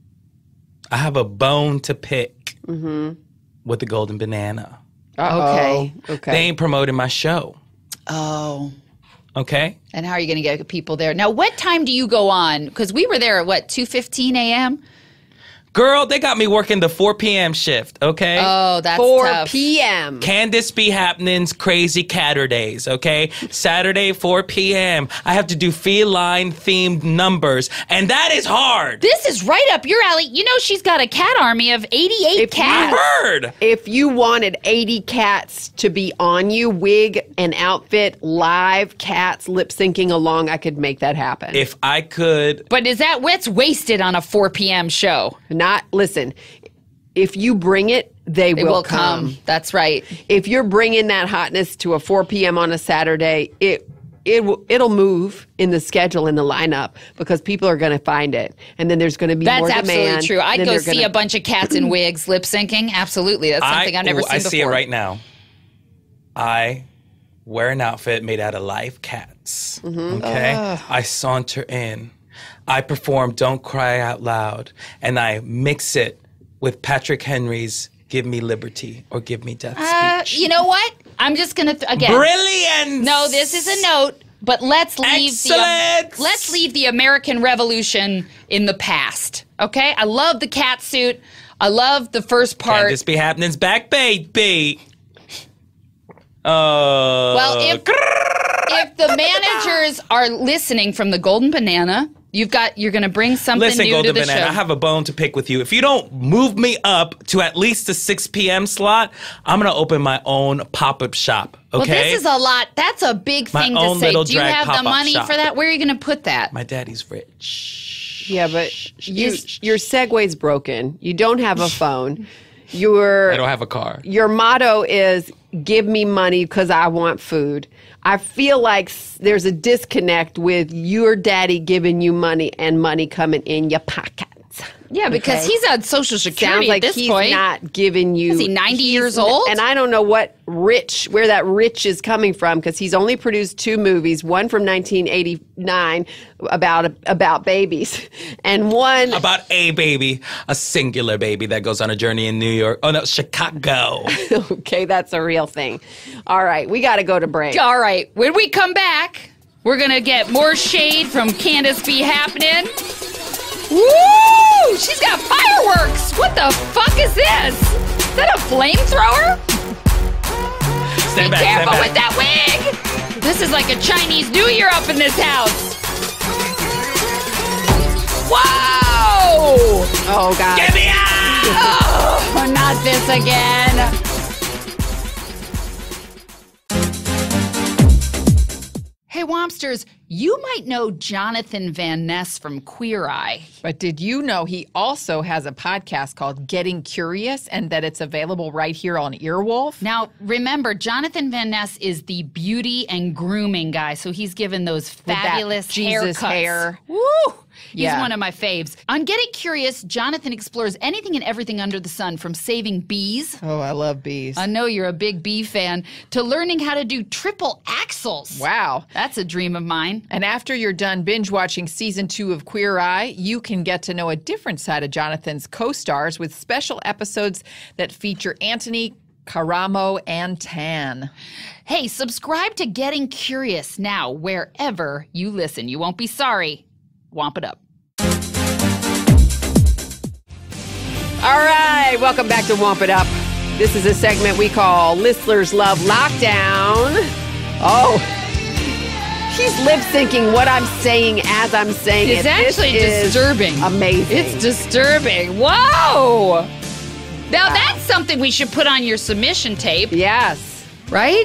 Speaker 3: I have a bone to pick
Speaker 1: Mm-hmm.
Speaker 3: with the golden banana.
Speaker 2: Uh-oh.
Speaker 1: Okay.
Speaker 2: Okay.
Speaker 3: They ain't promoting my show.
Speaker 1: Oh.
Speaker 3: Okay?
Speaker 1: And how are you going to get people there? Now, what time do you go on? Because we were there at what, two fifteen a.m.?
Speaker 3: Girl, they got me working the four p.m. shift, okay?
Speaker 1: Oh, that's
Speaker 2: four
Speaker 1: tough.
Speaker 2: p.m.
Speaker 3: Candace Be Happening's crazy Catterdays, okay? Saturday, four p.m. I have to do feline themed numbers, and that is hard.
Speaker 1: This is right up your alley. You know she's got a cat army of eighty-eight
Speaker 2: If you
Speaker 1: cats.
Speaker 3: Bird.
Speaker 2: If you wanted eighty cats to be on you, wig and outfit, live cats lip syncing along, I could make that happen.
Speaker 3: If I could,
Speaker 1: But is that what's wasted on a four p.m. show?
Speaker 2: Not, listen, if you bring it, they,
Speaker 1: They
Speaker 2: will,
Speaker 1: will come.
Speaker 2: come.
Speaker 1: That's right.
Speaker 2: If you're bringing that hotness to a four p.m. on a Saturday, it it will it'll move in the schedule in the lineup because people are going to find it, and then there's going to be
Speaker 1: That's
Speaker 2: more
Speaker 1: absolutely
Speaker 2: demand.
Speaker 1: true. I'd
Speaker 2: then
Speaker 1: go
Speaker 2: they're
Speaker 1: see
Speaker 2: gonna-
Speaker 1: a bunch of cats in wigs lip syncing. Absolutely. That's something
Speaker 3: I,
Speaker 1: I've never
Speaker 3: ooh,
Speaker 1: seen
Speaker 3: I
Speaker 1: before.
Speaker 3: see it right now. I wear an outfit made out of live cats.
Speaker 1: Mm-hmm.
Speaker 3: Okay? I saunter in. I perform Don't Cry Out Loud, and I mix it with Patrick Henry's Give Me Liberty or Give Me Death
Speaker 1: Uh,
Speaker 3: speech.
Speaker 1: you know what? I'm just going to, th- again.
Speaker 3: Brilliant!
Speaker 1: No, this is a note, but let's leave the um,
Speaker 3: Excellent!
Speaker 1: let's leave the American Revolution in the past. Okay? I love the cat suit. I love the first part.
Speaker 3: Candace Be Happening's back, baby. Oh.
Speaker 1: Well, if if the managers are listening from the Golden Banana, you've got you're going to bring something
Speaker 3: Listen,
Speaker 1: new
Speaker 3: Golden
Speaker 1: to the
Speaker 3: Banana,
Speaker 1: show.
Speaker 3: I have a bone to pick with you. If you don't move me up to at least the six p.m. slot, I'm going to open my own pop-up shop, okay?
Speaker 1: Well, this is a lot. That's a big
Speaker 3: My
Speaker 1: thing to
Speaker 3: own
Speaker 1: say.
Speaker 3: little
Speaker 1: Do you
Speaker 3: drag
Speaker 1: have the
Speaker 3: pop-up
Speaker 1: money
Speaker 3: shop.
Speaker 1: for that? Where are you going to put that?
Speaker 3: My daddy's rich.
Speaker 2: Yeah, but you, your segue's broken. You don't have a phone. Your
Speaker 3: I don't have a car.
Speaker 2: your motto is give me money because I want food. I feel like s- there's a disconnect with your daddy giving you money and money coming in your pockets.
Speaker 1: Yeah, because
Speaker 2: Okay.
Speaker 1: he's on Social Security
Speaker 2: Sounds like
Speaker 1: at this
Speaker 2: he's
Speaker 1: point.
Speaker 2: not giving you.
Speaker 1: Is he ninety
Speaker 2: he's-
Speaker 1: years old?
Speaker 2: And I don't know what rich, where that rich is coming from, because he's only produced two movies. One from nineteen eighty-nine about about babies, and one
Speaker 3: About a baby, a singular baby that goes on a journey in New York. Oh, no, Chicago.
Speaker 2: okay, that's a real thing. All right, we got to go to break.
Speaker 1: All right, when we come back, we're going to get more shade from Candace Be Happening. Woo! She's got fireworks! What the fuck is this? Is that a flamethrower?
Speaker 3: Stand
Speaker 1: Be
Speaker 3: back, stand
Speaker 1: careful
Speaker 3: back.
Speaker 1: with that wig! This is like a Chinese New Year up in this house. Whoa!
Speaker 2: Oh God!
Speaker 3: Get me out!
Speaker 1: Oh, not this again. Hey, Wompsters, You might know Jonathan Van Ness from Queer Eye.
Speaker 4: But did you know he also has a podcast called Getting Curious and that it's available right here on Earwolf?
Speaker 1: Now, remember, Jonathan Van Ness is the beauty and grooming guy, so he's given those
Speaker 4: that
Speaker 1: fabulous
Speaker 4: Jesus
Speaker 1: haircuts.
Speaker 4: hair.
Speaker 1: Woo! He's
Speaker 4: Yeah.
Speaker 1: one of my faves. On Getting Curious, Jonathan explores anything and everything under the sun, from saving bees,
Speaker 4: Oh, I love bees.
Speaker 1: I know you're a big bee fan, to learning how to do triple axles.
Speaker 4: Wow.
Speaker 1: That's a dream of mine.
Speaker 4: And after you're done binge watching season two of Queer Eye, you can get to know a different side of Jonathan's co-stars with special episodes that feature Anthony, Caramo, and Tan.
Speaker 1: Hey, subscribe to Getting Curious now, wherever you listen. You won't be sorry. Womp it up.
Speaker 2: All right, welcome back to Womp It Up. This is a segment we call Listeners Love Lockdown. Oh, he's lip syncing what I'm saying as I'm saying
Speaker 1: It's
Speaker 2: it. This
Speaker 1: actually
Speaker 2: is
Speaker 1: disturbing.
Speaker 2: Amazing.
Speaker 1: It's disturbing. Whoa! Now that's something we should put on your submission tape,
Speaker 2: yes.
Speaker 1: right?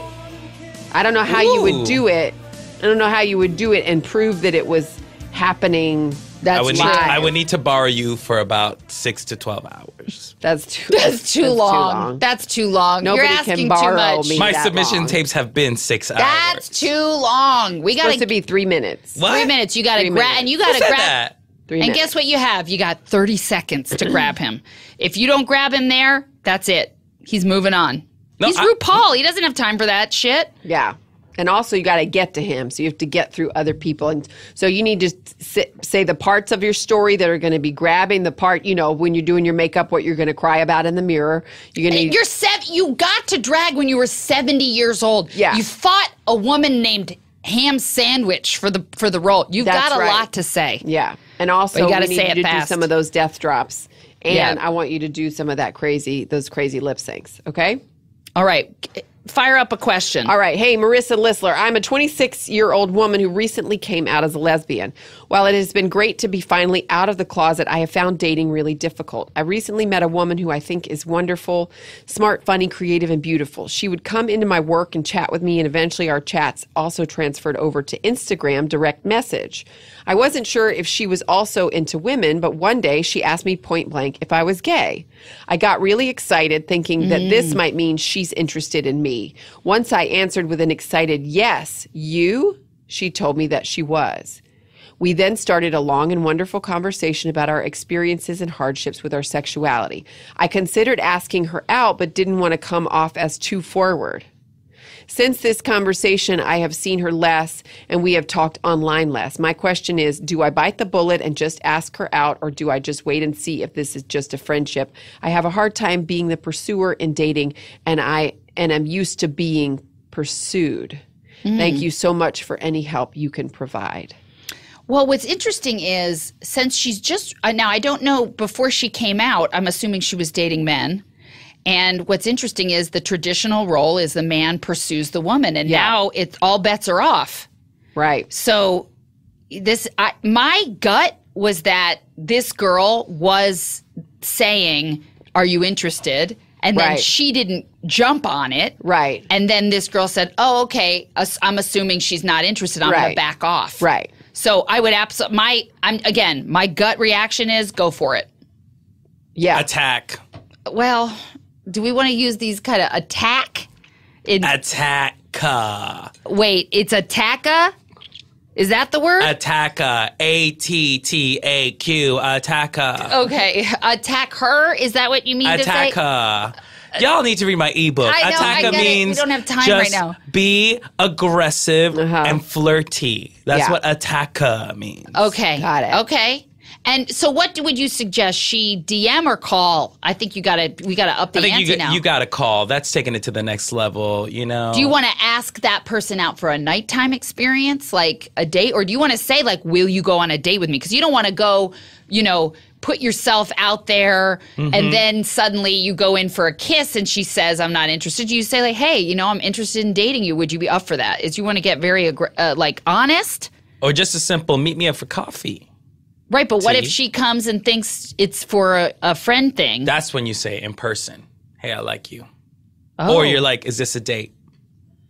Speaker 2: I don't know how you would
Speaker 3: Ooh.
Speaker 2: do it. I don't know how you would do it and prove that it was happening. That's
Speaker 3: I would, need,
Speaker 2: live.
Speaker 3: I would need to borrow you for about six to twelve hours.
Speaker 2: That's too.
Speaker 1: That's too, long. That's too long.
Speaker 2: Nobody
Speaker 1: You're
Speaker 2: can
Speaker 1: asking
Speaker 2: borrow
Speaker 1: too much.
Speaker 2: me.
Speaker 3: My
Speaker 2: that
Speaker 3: submission
Speaker 2: long.
Speaker 3: tapes have been six hours.
Speaker 1: That's too long. We
Speaker 2: Supposed
Speaker 1: got
Speaker 2: to be three minutes.
Speaker 3: What?
Speaker 1: three minutes. You got to
Speaker 2: Three
Speaker 1: grab,
Speaker 2: minutes.
Speaker 1: and you
Speaker 3: Who
Speaker 1: got to
Speaker 3: said
Speaker 1: grab.
Speaker 3: that?
Speaker 2: Three
Speaker 1: And
Speaker 2: minutes.
Speaker 1: guess what you have? You got thirty seconds to grab him. If you don't grab him there, that's it. He's moving on.
Speaker 3: No,
Speaker 1: He's
Speaker 3: I-
Speaker 1: RuPaul. He doesn't have time for that shit.
Speaker 2: Yeah. And also, you got to get to him. So you have to get through other people. And so you need to sit, say the parts of your story that are going to be grabbing, the part, you know, when you're doing your makeup, what you're going to cry about in the mirror. You're going to.
Speaker 1: You're sev- You got to drag when you were seventy years old.
Speaker 2: Yeah.
Speaker 1: You fought a woman named Ham Sandwich for the for the role. You've
Speaker 2: That's
Speaker 1: got a
Speaker 2: right.
Speaker 1: lot to say.
Speaker 2: Yeah. And also,
Speaker 1: But you gotta
Speaker 2: we need
Speaker 1: say
Speaker 2: you
Speaker 1: it
Speaker 2: to
Speaker 1: fast.
Speaker 2: do some of those death drops. And
Speaker 1: Yeah.
Speaker 2: I want you to do some of that crazy, those crazy lip syncs. Okay?
Speaker 1: All right. Fire up a question.
Speaker 2: All right. Hey, Marissa Listler. I'm a twenty-six-year-old woman who recently came out as a lesbian. While it has been great to be finally out of the closet, I have found dating really difficult. I recently met a woman who I think is wonderful, smart, funny, creative, and beautiful. She would come into my work and chat with me, and eventually our chats also transferred over to Instagram direct message. I wasn't sure if she was also into women, but one day she asked me point blank if I was gay. I got really excited, thinking that this might mean she's interested in me. Once I answered with an excited yes, you, she told me that she was. We then started a long and wonderful conversation about our experiences and hardships with our sexuality. I considered asking her out, but didn't want to come off as too forward. Since this conversation, I have seen her less and we have talked online less. My question is, do I bite the bullet and just ask her out, or do I just wait and see if this is just a friendship? I have a hard time being the pursuer in dating, and I and I'm used to being pursued. Thank you so much for any help you can provide.
Speaker 1: Well, what's interesting is, since she's just uh, now, I don't know, before she came out, I'm assuming she was dating men. And what's interesting is the traditional role is the man pursues the woman, and
Speaker 2: Yeah.
Speaker 1: now it's all bets are off.
Speaker 2: Right.
Speaker 1: So this, I, my gut was that this girl was saying, "Are you interested?" And then
Speaker 2: Right.
Speaker 1: she didn't jump on it.
Speaker 2: Right.
Speaker 1: And then this girl said, "Oh, okay. us- I'm assuming she's not interested. I'm going
Speaker 2: Right.
Speaker 1: to back off."
Speaker 2: Right.
Speaker 1: So I would absolutely, my, I'm again, my gut reaction is go for it.
Speaker 2: Yeah.
Speaker 3: Attack.
Speaker 1: Well, do we want to use these kind of attack? In,
Speaker 3: Attack. uh,
Speaker 1: wait, it's attacka? Is that the word?
Speaker 3: Attacka. A T T A Q. Attacka.
Speaker 1: Okay, attack her? Is that what you mean to say?
Speaker 3: Attacka. Y'all need to read my ebook.
Speaker 1: I know, I
Speaker 3: Attacka
Speaker 1: get it. We
Speaker 3: means
Speaker 1: don't have time
Speaker 3: just
Speaker 1: right now.
Speaker 3: be aggressive
Speaker 2: Uh-huh.
Speaker 3: and flirty. That's
Speaker 2: Yeah.
Speaker 3: what attacka means.
Speaker 1: Okay.
Speaker 2: Got it.
Speaker 1: Okay. And so what do- would you suggest? She D M or call? I think you gotta we gotta up the
Speaker 3: I think
Speaker 1: ante
Speaker 3: you,
Speaker 1: now.
Speaker 3: got, you got a call. That's taking it to the next level, you know.
Speaker 1: Do you want to ask that person out for a nighttime experience, like a date? Or do you want to say, like, will you go on a date with me? Because you don't want to go, you know, put yourself out there
Speaker 3: Mm-hmm.
Speaker 1: and then suddenly you go in for a kiss and she says, I'm not interested. You say, like, hey, you know, I'm interested in dating you. Would you be up for that? Is you want to get very, aggr- uh, like, honest?
Speaker 3: Or just a simple meet me up for coffee.
Speaker 1: Right, but what if
Speaker 3: See?
Speaker 1: she comes and thinks it's for a, a friend thing?
Speaker 3: That's when you say in person, hey, I like you.
Speaker 1: Oh.
Speaker 3: Or you're like, is this a date?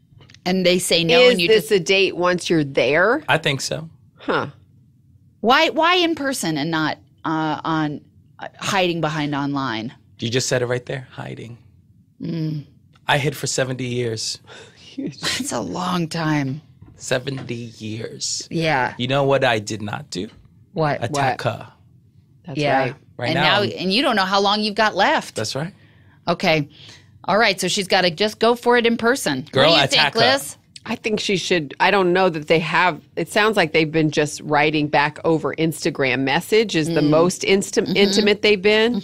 Speaker 1: and they say no,
Speaker 2: Is
Speaker 1: and you
Speaker 2: this
Speaker 1: just
Speaker 2: a date once you're there?
Speaker 3: I think so.
Speaker 2: Huh.
Speaker 1: why why in person and not uh, on uh, hiding behind online?
Speaker 3: You just said it right there. Hiding.
Speaker 1: Mm.
Speaker 3: I hid for seventy years.
Speaker 1: That's a long time.
Speaker 3: seventy years.
Speaker 1: Yeah.
Speaker 3: You know what I did not do?
Speaker 1: What?
Speaker 3: Attack her.
Speaker 2: That's
Speaker 1: yeah.
Speaker 2: right.
Speaker 3: Right
Speaker 1: and
Speaker 3: now,
Speaker 1: now, and you don't know how long you've got left.
Speaker 3: That's right.
Speaker 1: Okay. All right. So she's got to just go for it in person.
Speaker 3: Girl,
Speaker 1: what do you
Speaker 3: attack
Speaker 1: think,
Speaker 3: her.
Speaker 1: Liz?
Speaker 2: I think she should. I don't know that they have. It sounds like they've been just writing back over Instagram message is the most insti-
Speaker 1: Mm-hmm.
Speaker 2: intimate they've been.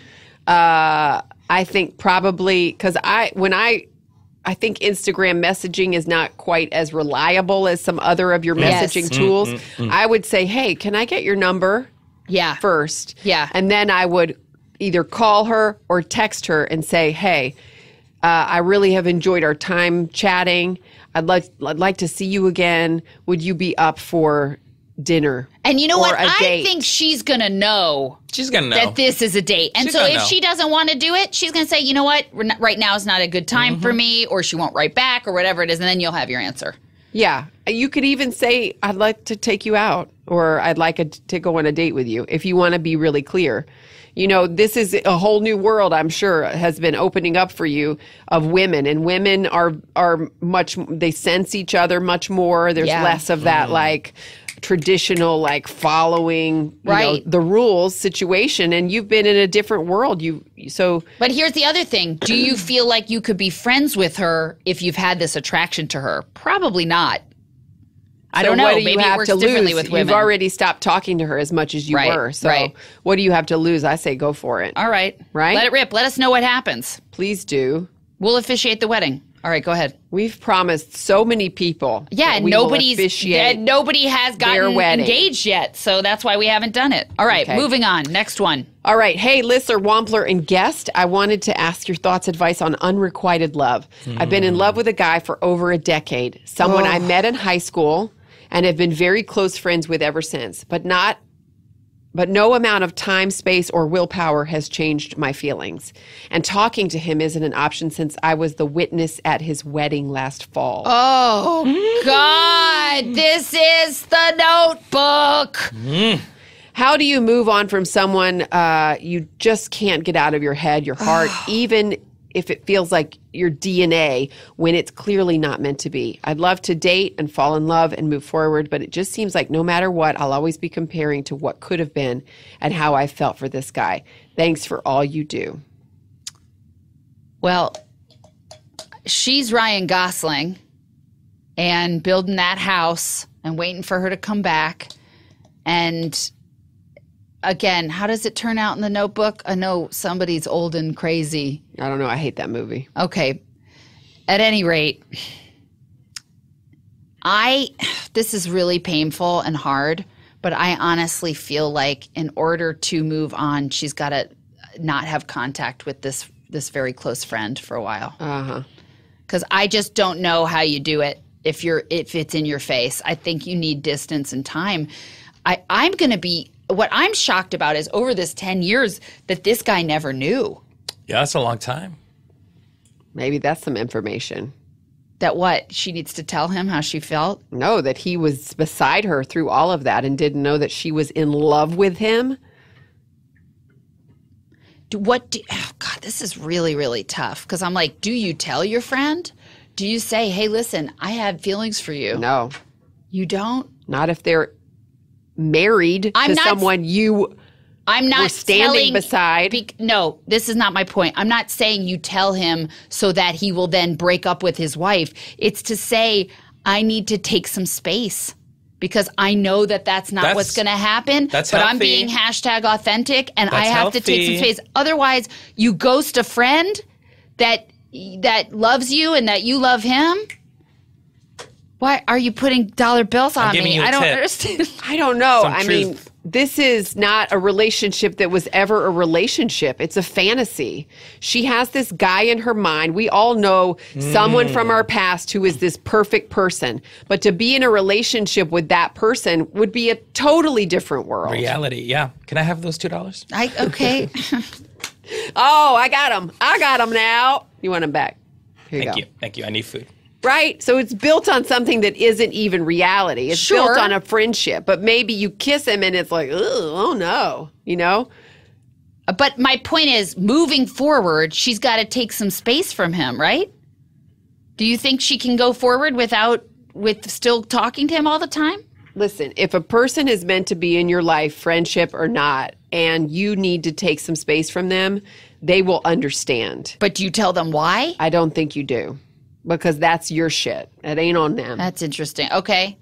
Speaker 2: Uh, I think probably because I when I. I think Instagram messaging is not quite as reliable as some other of your
Speaker 1: Yes.
Speaker 2: messaging tools. I would say, hey, can I get your number
Speaker 1: Yeah.
Speaker 2: first?
Speaker 1: Yeah.
Speaker 2: And then I would either call her or text her and say, hey, uh, I really have enjoyed our time chatting. I'd like, I'd like to see you again. Would you be up for dinner?
Speaker 1: And you know
Speaker 2: or
Speaker 1: what?
Speaker 2: a
Speaker 1: I
Speaker 2: date?
Speaker 1: think she's going to know
Speaker 3: She's gonna know.
Speaker 1: that this is a date. And
Speaker 3: She's
Speaker 1: so
Speaker 3: gonna
Speaker 1: if
Speaker 3: know.
Speaker 1: she doesn't want to do it, she's going to say, you know what? We're not, right now is not a good time
Speaker 3: Mm-hmm.
Speaker 1: for me, or she won't write back, or whatever it is. And then you'll have your answer.
Speaker 2: Yeah. You could even say, I'd like to take you out, or I'd like a, to go on a date with you, if you want to be really clear. You know, this is a whole new world, I'm sure, has been opening up for you of women. And women are are much, they sense each other much more. There's
Speaker 1: Yeah.
Speaker 2: less of that, like, traditional, like, following, you
Speaker 1: Right.
Speaker 2: know, the rules situation. And you've been in a different world. You So,
Speaker 1: But here's the other thing. Do you feel like you could be friends with her if you've had this attraction to her? Probably not. I
Speaker 2: so
Speaker 1: don't know.
Speaker 2: what do
Speaker 1: Maybe
Speaker 2: you
Speaker 1: it
Speaker 2: have
Speaker 1: works
Speaker 2: to
Speaker 1: differently
Speaker 2: lose?
Speaker 1: with women.
Speaker 2: You've already stopped talking to her as much as you
Speaker 1: Right,
Speaker 2: were. So,
Speaker 1: right.
Speaker 2: what do you have to lose? I say go for it.
Speaker 1: All right.
Speaker 2: Right?
Speaker 1: Let it rip. Let us know what happens.
Speaker 2: Please do.
Speaker 1: We'll officiate the wedding. All right, go ahead.
Speaker 2: We've promised so many people.
Speaker 1: Yeah,
Speaker 2: that
Speaker 1: and
Speaker 2: we will
Speaker 1: nobody's
Speaker 2: officiate.
Speaker 1: uh, nobody has
Speaker 2: their
Speaker 1: gotten
Speaker 2: wedding.
Speaker 1: engaged yet, so that's why we haven't done it. All right,
Speaker 2: Okay.
Speaker 1: moving on. Next one.
Speaker 2: All right. Hey, listener, Wompler, and guest, I wanted to ask your thoughts, advice on unrequited love. I've been in love with a guy for over a decade, someone I met in high school and have been very close friends with ever since, but not but no amount of time, space, or willpower has changed my feelings. And talking to him isn't an option since I was the witness at his wedding last fall.
Speaker 1: Oh, God. This is the Notebook.
Speaker 2: How do you move on from someone uh, you just can't get out of your head, your heart, even if it feels like your D N A when it's clearly not meant to be? I'd love to date and fall in love and move forward, but it just seems like no matter what, I'll always be comparing to what could have been and how I felt for this guy. Thanks for all you do.
Speaker 1: Well, she's Ryan Gosling and building that house and waiting for her to come back. And again, how does it turn out in the Notebook? I know somebody's old and crazy.
Speaker 2: I don't know. I hate that movie.
Speaker 1: Okay. At any rate, I, this is really painful and hard, but I honestly feel like in order to move on, she's got to not have contact with this, this very close friend for a while.
Speaker 2: Uh-huh.
Speaker 1: Because I just don't know how you do it if you're, if it's in your face. I think you need distance and time. I, I'm going to be, what I'm shocked about is over this ten years that this guy never knew.
Speaker 3: Yeah, that's a long time.
Speaker 2: Maybe that's some information.
Speaker 1: That what? She needs to tell him how she felt?
Speaker 2: No, that he was beside her through all of that and didn't know that she was in love with him.
Speaker 1: Do, what do, oh God, this is really, really tough. Because I'm like, do you tell your friend? Do you say, hey, listen, I had feelings for you?
Speaker 2: No,
Speaker 1: You don't?
Speaker 2: not if they're married
Speaker 1: I'm
Speaker 2: to
Speaker 1: not-
Speaker 2: someone you
Speaker 1: I'm not
Speaker 2: were standing
Speaker 1: telling,
Speaker 2: beside.
Speaker 1: Be, no, this is not my point. I'm not saying you tell him so that he will then break up with his wife. It's to say, I need to take some space because I know that that's not
Speaker 3: That's-
Speaker 1: what's going to happen.
Speaker 3: that's
Speaker 1: but I'm
Speaker 3: healthy.
Speaker 1: being hashtag authentic, and I
Speaker 3: That's
Speaker 1: have to take some
Speaker 3: healthy.
Speaker 1: space. Otherwise, you ghost a friend that that loves you and that you love him. Why are you putting dollar bills on
Speaker 3: giving
Speaker 1: me?
Speaker 3: you a
Speaker 1: I don't
Speaker 3: tip.
Speaker 1: understand.
Speaker 2: I don't know.
Speaker 3: Some
Speaker 2: I mean,
Speaker 3: truth.
Speaker 2: this is not a relationship that was ever a relationship. It's a fantasy. She has this guy in her mind. We all know someone from our past who is this perfect person. But to be in a relationship with that person would be a totally different world.
Speaker 3: Reality, yeah. Can I have those two dollars?
Speaker 1: I okay.
Speaker 2: Oh, I got him. I got him now. You want him back? Here you
Speaker 3: Thank
Speaker 2: go.
Speaker 3: you, thank you. I need food.
Speaker 2: right? So it's built on something that isn't even reality. It's
Speaker 1: Sure.
Speaker 2: built on a friendship. But maybe you kiss him and it's like, "Ugh, oh no, you know?
Speaker 1: But my point is, moving forward, she's got to take some space from him, right? Do you think she can go forward without, with still talking to him all the time?
Speaker 2: Listen, if a person is meant to be in your life, friendship or not, and you need to take some space from them, they will understand.
Speaker 1: But do you tell them why?
Speaker 2: I don't think you do, because that's your shit. It ain't on them.
Speaker 1: That's interesting. Okay.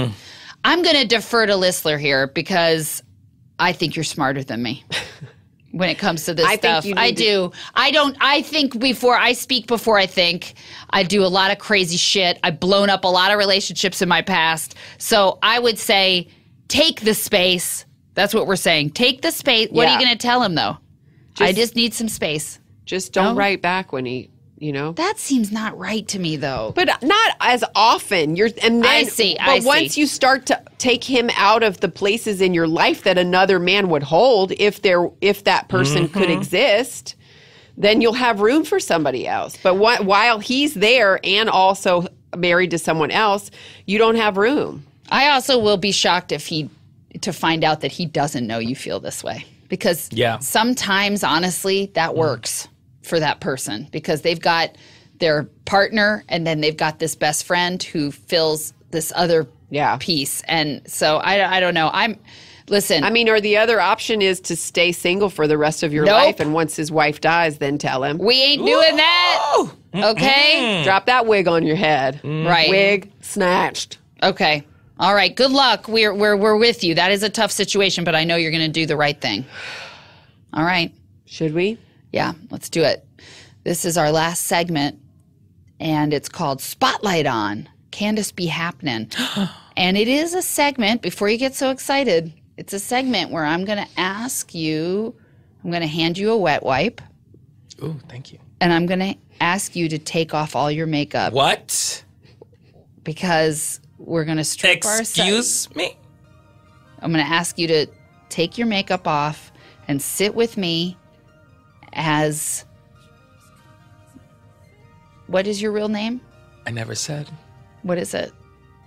Speaker 1: I'm going to defer to Listler here because I think you're smarter than me when it comes to this
Speaker 2: I think
Speaker 1: stuff.
Speaker 2: you need
Speaker 1: I
Speaker 2: to-
Speaker 1: do. I don't, I think before, I speak before I think. I do a lot of crazy shit. I've blown up a lot of relationships in my past. So I would say take the space. That's what we're saying. Take the space. What are you
Speaker 2: Yeah.
Speaker 1: going to tell him though? I
Speaker 2: Just-
Speaker 1: just need some space.
Speaker 2: Just don't
Speaker 1: No?
Speaker 2: write back when he, you know.
Speaker 1: That seems not right to me though.
Speaker 2: But not as often. You're and then
Speaker 1: I see,
Speaker 2: But
Speaker 1: I
Speaker 2: once
Speaker 1: see.
Speaker 2: you start to take him out of the places in your life that another man would hold, if there if that person could exist, then you'll have room for somebody else. But wh- while he's there and also married to someone else, you don't have room.
Speaker 1: I also will be shocked if he to find out that he doesn't know you feel this way, because
Speaker 3: Yeah.
Speaker 1: sometimes honestly that works for that person because they've got their partner and then they've got this best friend who fills this other
Speaker 2: Yeah.
Speaker 1: piece, and so I, I don't know. I'm listen.
Speaker 2: I mean, or the other option is to stay single for the rest of your
Speaker 1: Nope.
Speaker 2: life, and once his wife dies, then tell him.
Speaker 1: we ain't doing that. Okay,
Speaker 2: Drop that wig on your head.
Speaker 1: right.
Speaker 2: Wig snatched.
Speaker 1: Okay. All right. Good luck. We're we're we're with you. That is a tough situation, but I know you're going to do the right thing. All right.
Speaker 2: Should we?
Speaker 1: Yeah, let's do it. This is our last segment, and it's called Spotlight On. Can this be happening? And it is a segment, before you get so excited, it's a segment where I'm going to ask you, I'm going to hand you a wet wipe,
Speaker 3: Ooh, thank you.
Speaker 1: and I'm going to ask you to take off all your makeup
Speaker 3: What?
Speaker 1: because we're going to strip ourselves.
Speaker 3: Excuse me?
Speaker 1: I'm going to ask you to take your makeup off and sit with me as... What is your real name?
Speaker 3: I never said.
Speaker 1: What is it?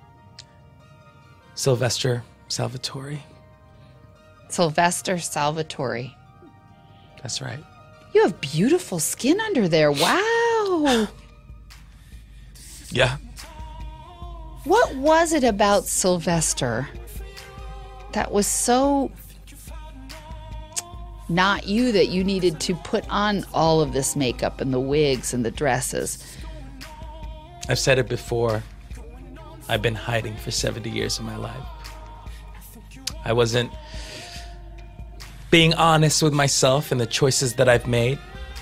Speaker 3: Sylvester Salvatore.
Speaker 1: Sylvester Salvatore.
Speaker 3: That's right.
Speaker 1: You have beautiful skin under there. Wow.
Speaker 3: Yeah.
Speaker 1: What was it about Sylvester that was so not you that you needed to put on all of this makeup and the wigs and the dresses?
Speaker 3: I've said it before. I've been hiding for seventy years of my life. I wasn't being honest with myself and the choices that I've made.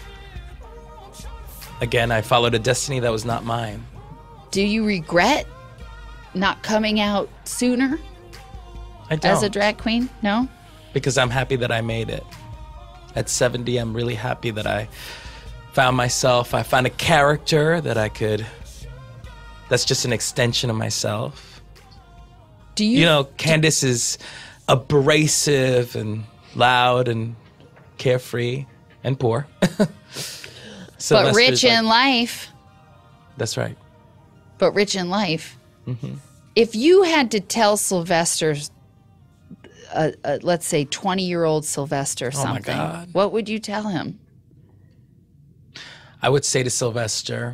Speaker 3: Again, I followed a destiny that was not mine.
Speaker 1: Do you regret not coming out sooner
Speaker 3: I don't.
Speaker 1: as a drag queen? No?
Speaker 3: Because I'm happy that I made it. At seventy, I'm really happy that I found myself. I found a character that I could, that's just an extension of myself.
Speaker 1: Do you,
Speaker 3: You know, Candace is abrasive and loud and carefree and poor.
Speaker 1: but
Speaker 3: Sylvester's
Speaker 1: rich
Speaker 3: like-
Speaker 1: in life?
Speaker 3: That's right.
Speaker 1: But rich in life.
Speaker 3: Mm-hmm.
Speaker 1: If you had to tell Sylvester's, uh, uh, let's say, twenty-year-old Sylvester
Speaker 3: Oh, my
Speaker 1: something,
Speaker 3: God.
Speaker 1: what would you tell him?
Speaker 3: I would say to Sylvester,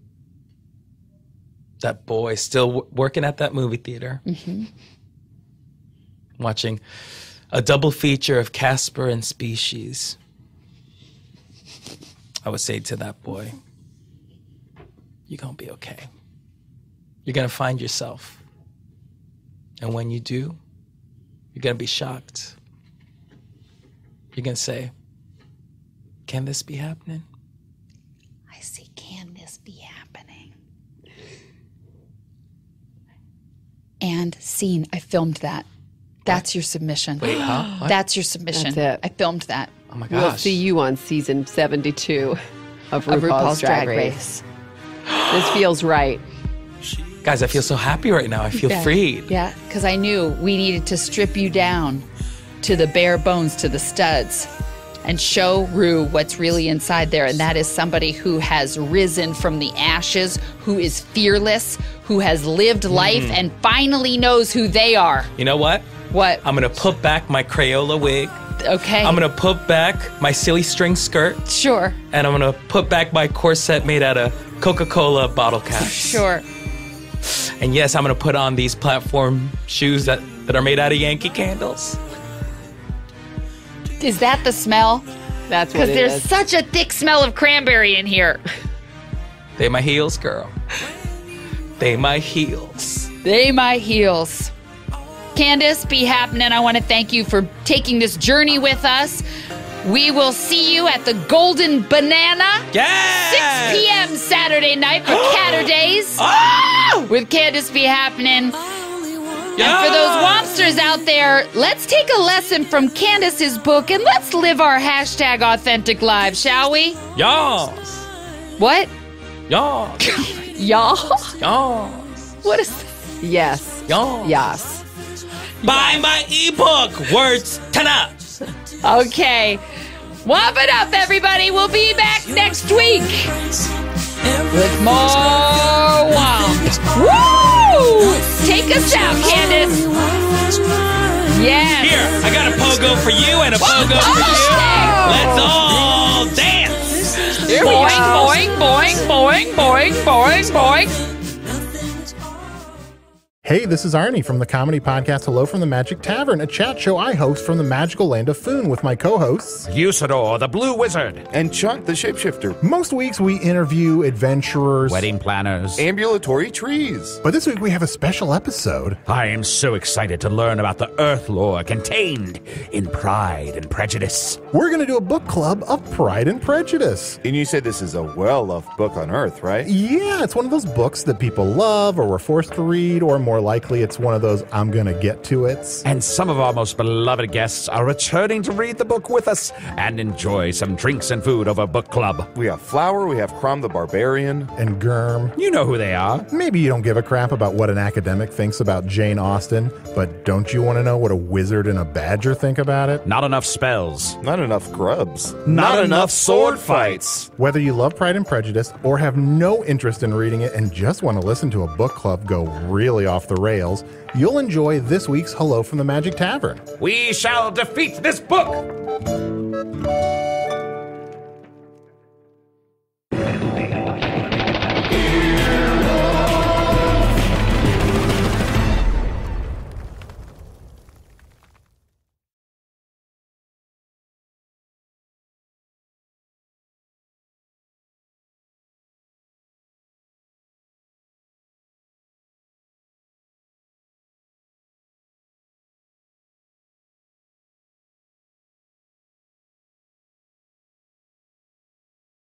Speaker 3: that boy still w- working at that movie theater,
Speaker 1: Mm-hmm.
Speaker 3: watching a double feature of Casper and Species. I would say to that boy, you're going to be okay. You're going to find yourself. And when you do, you're going to be shocked. You're going to say, can this be happening?
Speaker 1: I see, can this be happening? And scene, I filmed that. That's your submission.
Speaker 3: Wait, huh? What?
Speaker 1: That's your submission.
Speaker 2: That's it.
Speaker 1: I filmed that.
Speaker 3: Oh my
Speaker 2: We'll
Speaker 3: gosh.
Speaker 2: see you on season seventy-two of RuPaul's,
Speaker 1: Of RuPaul's
Speaker 2: Drag,
Speaker 1: Drag
Speaker 2: Race.
Speaker 1: Race.
Speaker 2: This feels right.
Speaker 3: Guys, I feel so happy right now. I feel
Speaker 1: Yeah.
Speaker 3: freed.
Speaker 1: Yeah, because I knew we needed to strip you down to the bare bones, to the studs. and show Rue what's really inside there. And that is somebody who has risen from the ashes, who is fearless, who has lived life and finally knows who they are.
Speaker 3: You know what?
Speaker 1: What?
Speaker 3: I'm going to put back my Crayola wig.
Speaker 1: Okay.
Speaker 3: I'm going to put back my silly string skirt.
Speaker 1: Sure.
Speaker 3: And I'm going to put back my corset made out of Coca-Cola bottle caps.
Speaker 1: Sure.
Speaker 3: And yes, I'm going to put on these platform shoes that, that are made out of Yankee candles.
Speaker 1: Is that the smell?
Speaker 2: That's what
Speaker 1: Because
Speaker 2: it
Speaker 1: there's
Speaker 2: is.
Speaker 1: such a thick smell of cranberry in here.
Speaker 3: They my heels, girl. They my heels.
Speaker 1: They my heels. Candace, be happening. I want to thank you for taking this journey with us. We will see you at the Golden Banana.
Speaker 3: Yeah!
Speaker 1: six p.m. Saturday night for Catter Days.
Speaker 3: Oh!
Speaker 1: With Candace be happening.
Speaker 3: Yeah!
Speaker 1: And for those Wompsters out there, let's take a lesson from Candace's book and let's live our hashtag authentic lives, shall we?
Speaker 3: Yas.
Speaker 1: What?
Speaker 3: Yas.
Speaker 1: Y'all?
Speaker 3: Yas.
Speaker 1: What is this?
Speaker 2: Yes.
Speaker 3: Yas.
Speaker 2: Yes.
Speaker 3: Buy my ebook, Words Tana.
Speaker 1: Okay. Womp it up, everybody. We'll be back next week with more Womp. Woo! Take us out, Candace. Yes.
Speaker 3: Here, I got a pogo for you and a pogo for you. Let's all dance.
Speaker 1: Here boing, boing, boing, boing, boing, boing, boing.
Speaker 6: Hey, this is Arnie from the comedy podcast Hello from the Magic Tavern, a chat show I host from the magical land of Foon with my co-hosts
Speaker 7: Usador, the Blue Wizard.
Speaker 8: And Chuck, the shapeshifter.
Speaker 6: Most weeks we interview adventurers,
Speaker 7: Wedding planners.
Speaker 8: Ambulatory trees.
Speaker 6: but this week we have a special episode.
Speaker 7: I am so excited to learn about the Earth lore contained in Pride and Prejudice.
Speaker 6: We're going to do a book club of Pride and Prejudice.
Speaker 8: And you said this is a well-loved book on Earth, right?
Speaker 6: Yeah, it's one of those books that people love or were forced to read, or more likely it's one of those I'm going to get to it's.
Speaker 7: And some of our most beloved guests are returning to read the book with us and enjoy some drinks and food over book club.
Speaker 8: We have Flower, we have Crom the Barbarian.
Speaker 6: And Germ.
Speaker 7: You know who they are.
Speaker 6: Maybe you don't give a crap about what an academic thinks about Jane Austen, but don't you want to know what a wizard and a badger think about it?
Speaker 7: Not enough spells.
Speaker 8: Not enough grubs.
Speaker 7: Not enough sword fights.
Speaker 6: Whether you love Pride and Prejudice or have no interest in reading it and just want to listen to a book club go really off the rails, you'll enjoy this week's Hello from the Magic Tavern.
Speaker 7: We shall defeat this book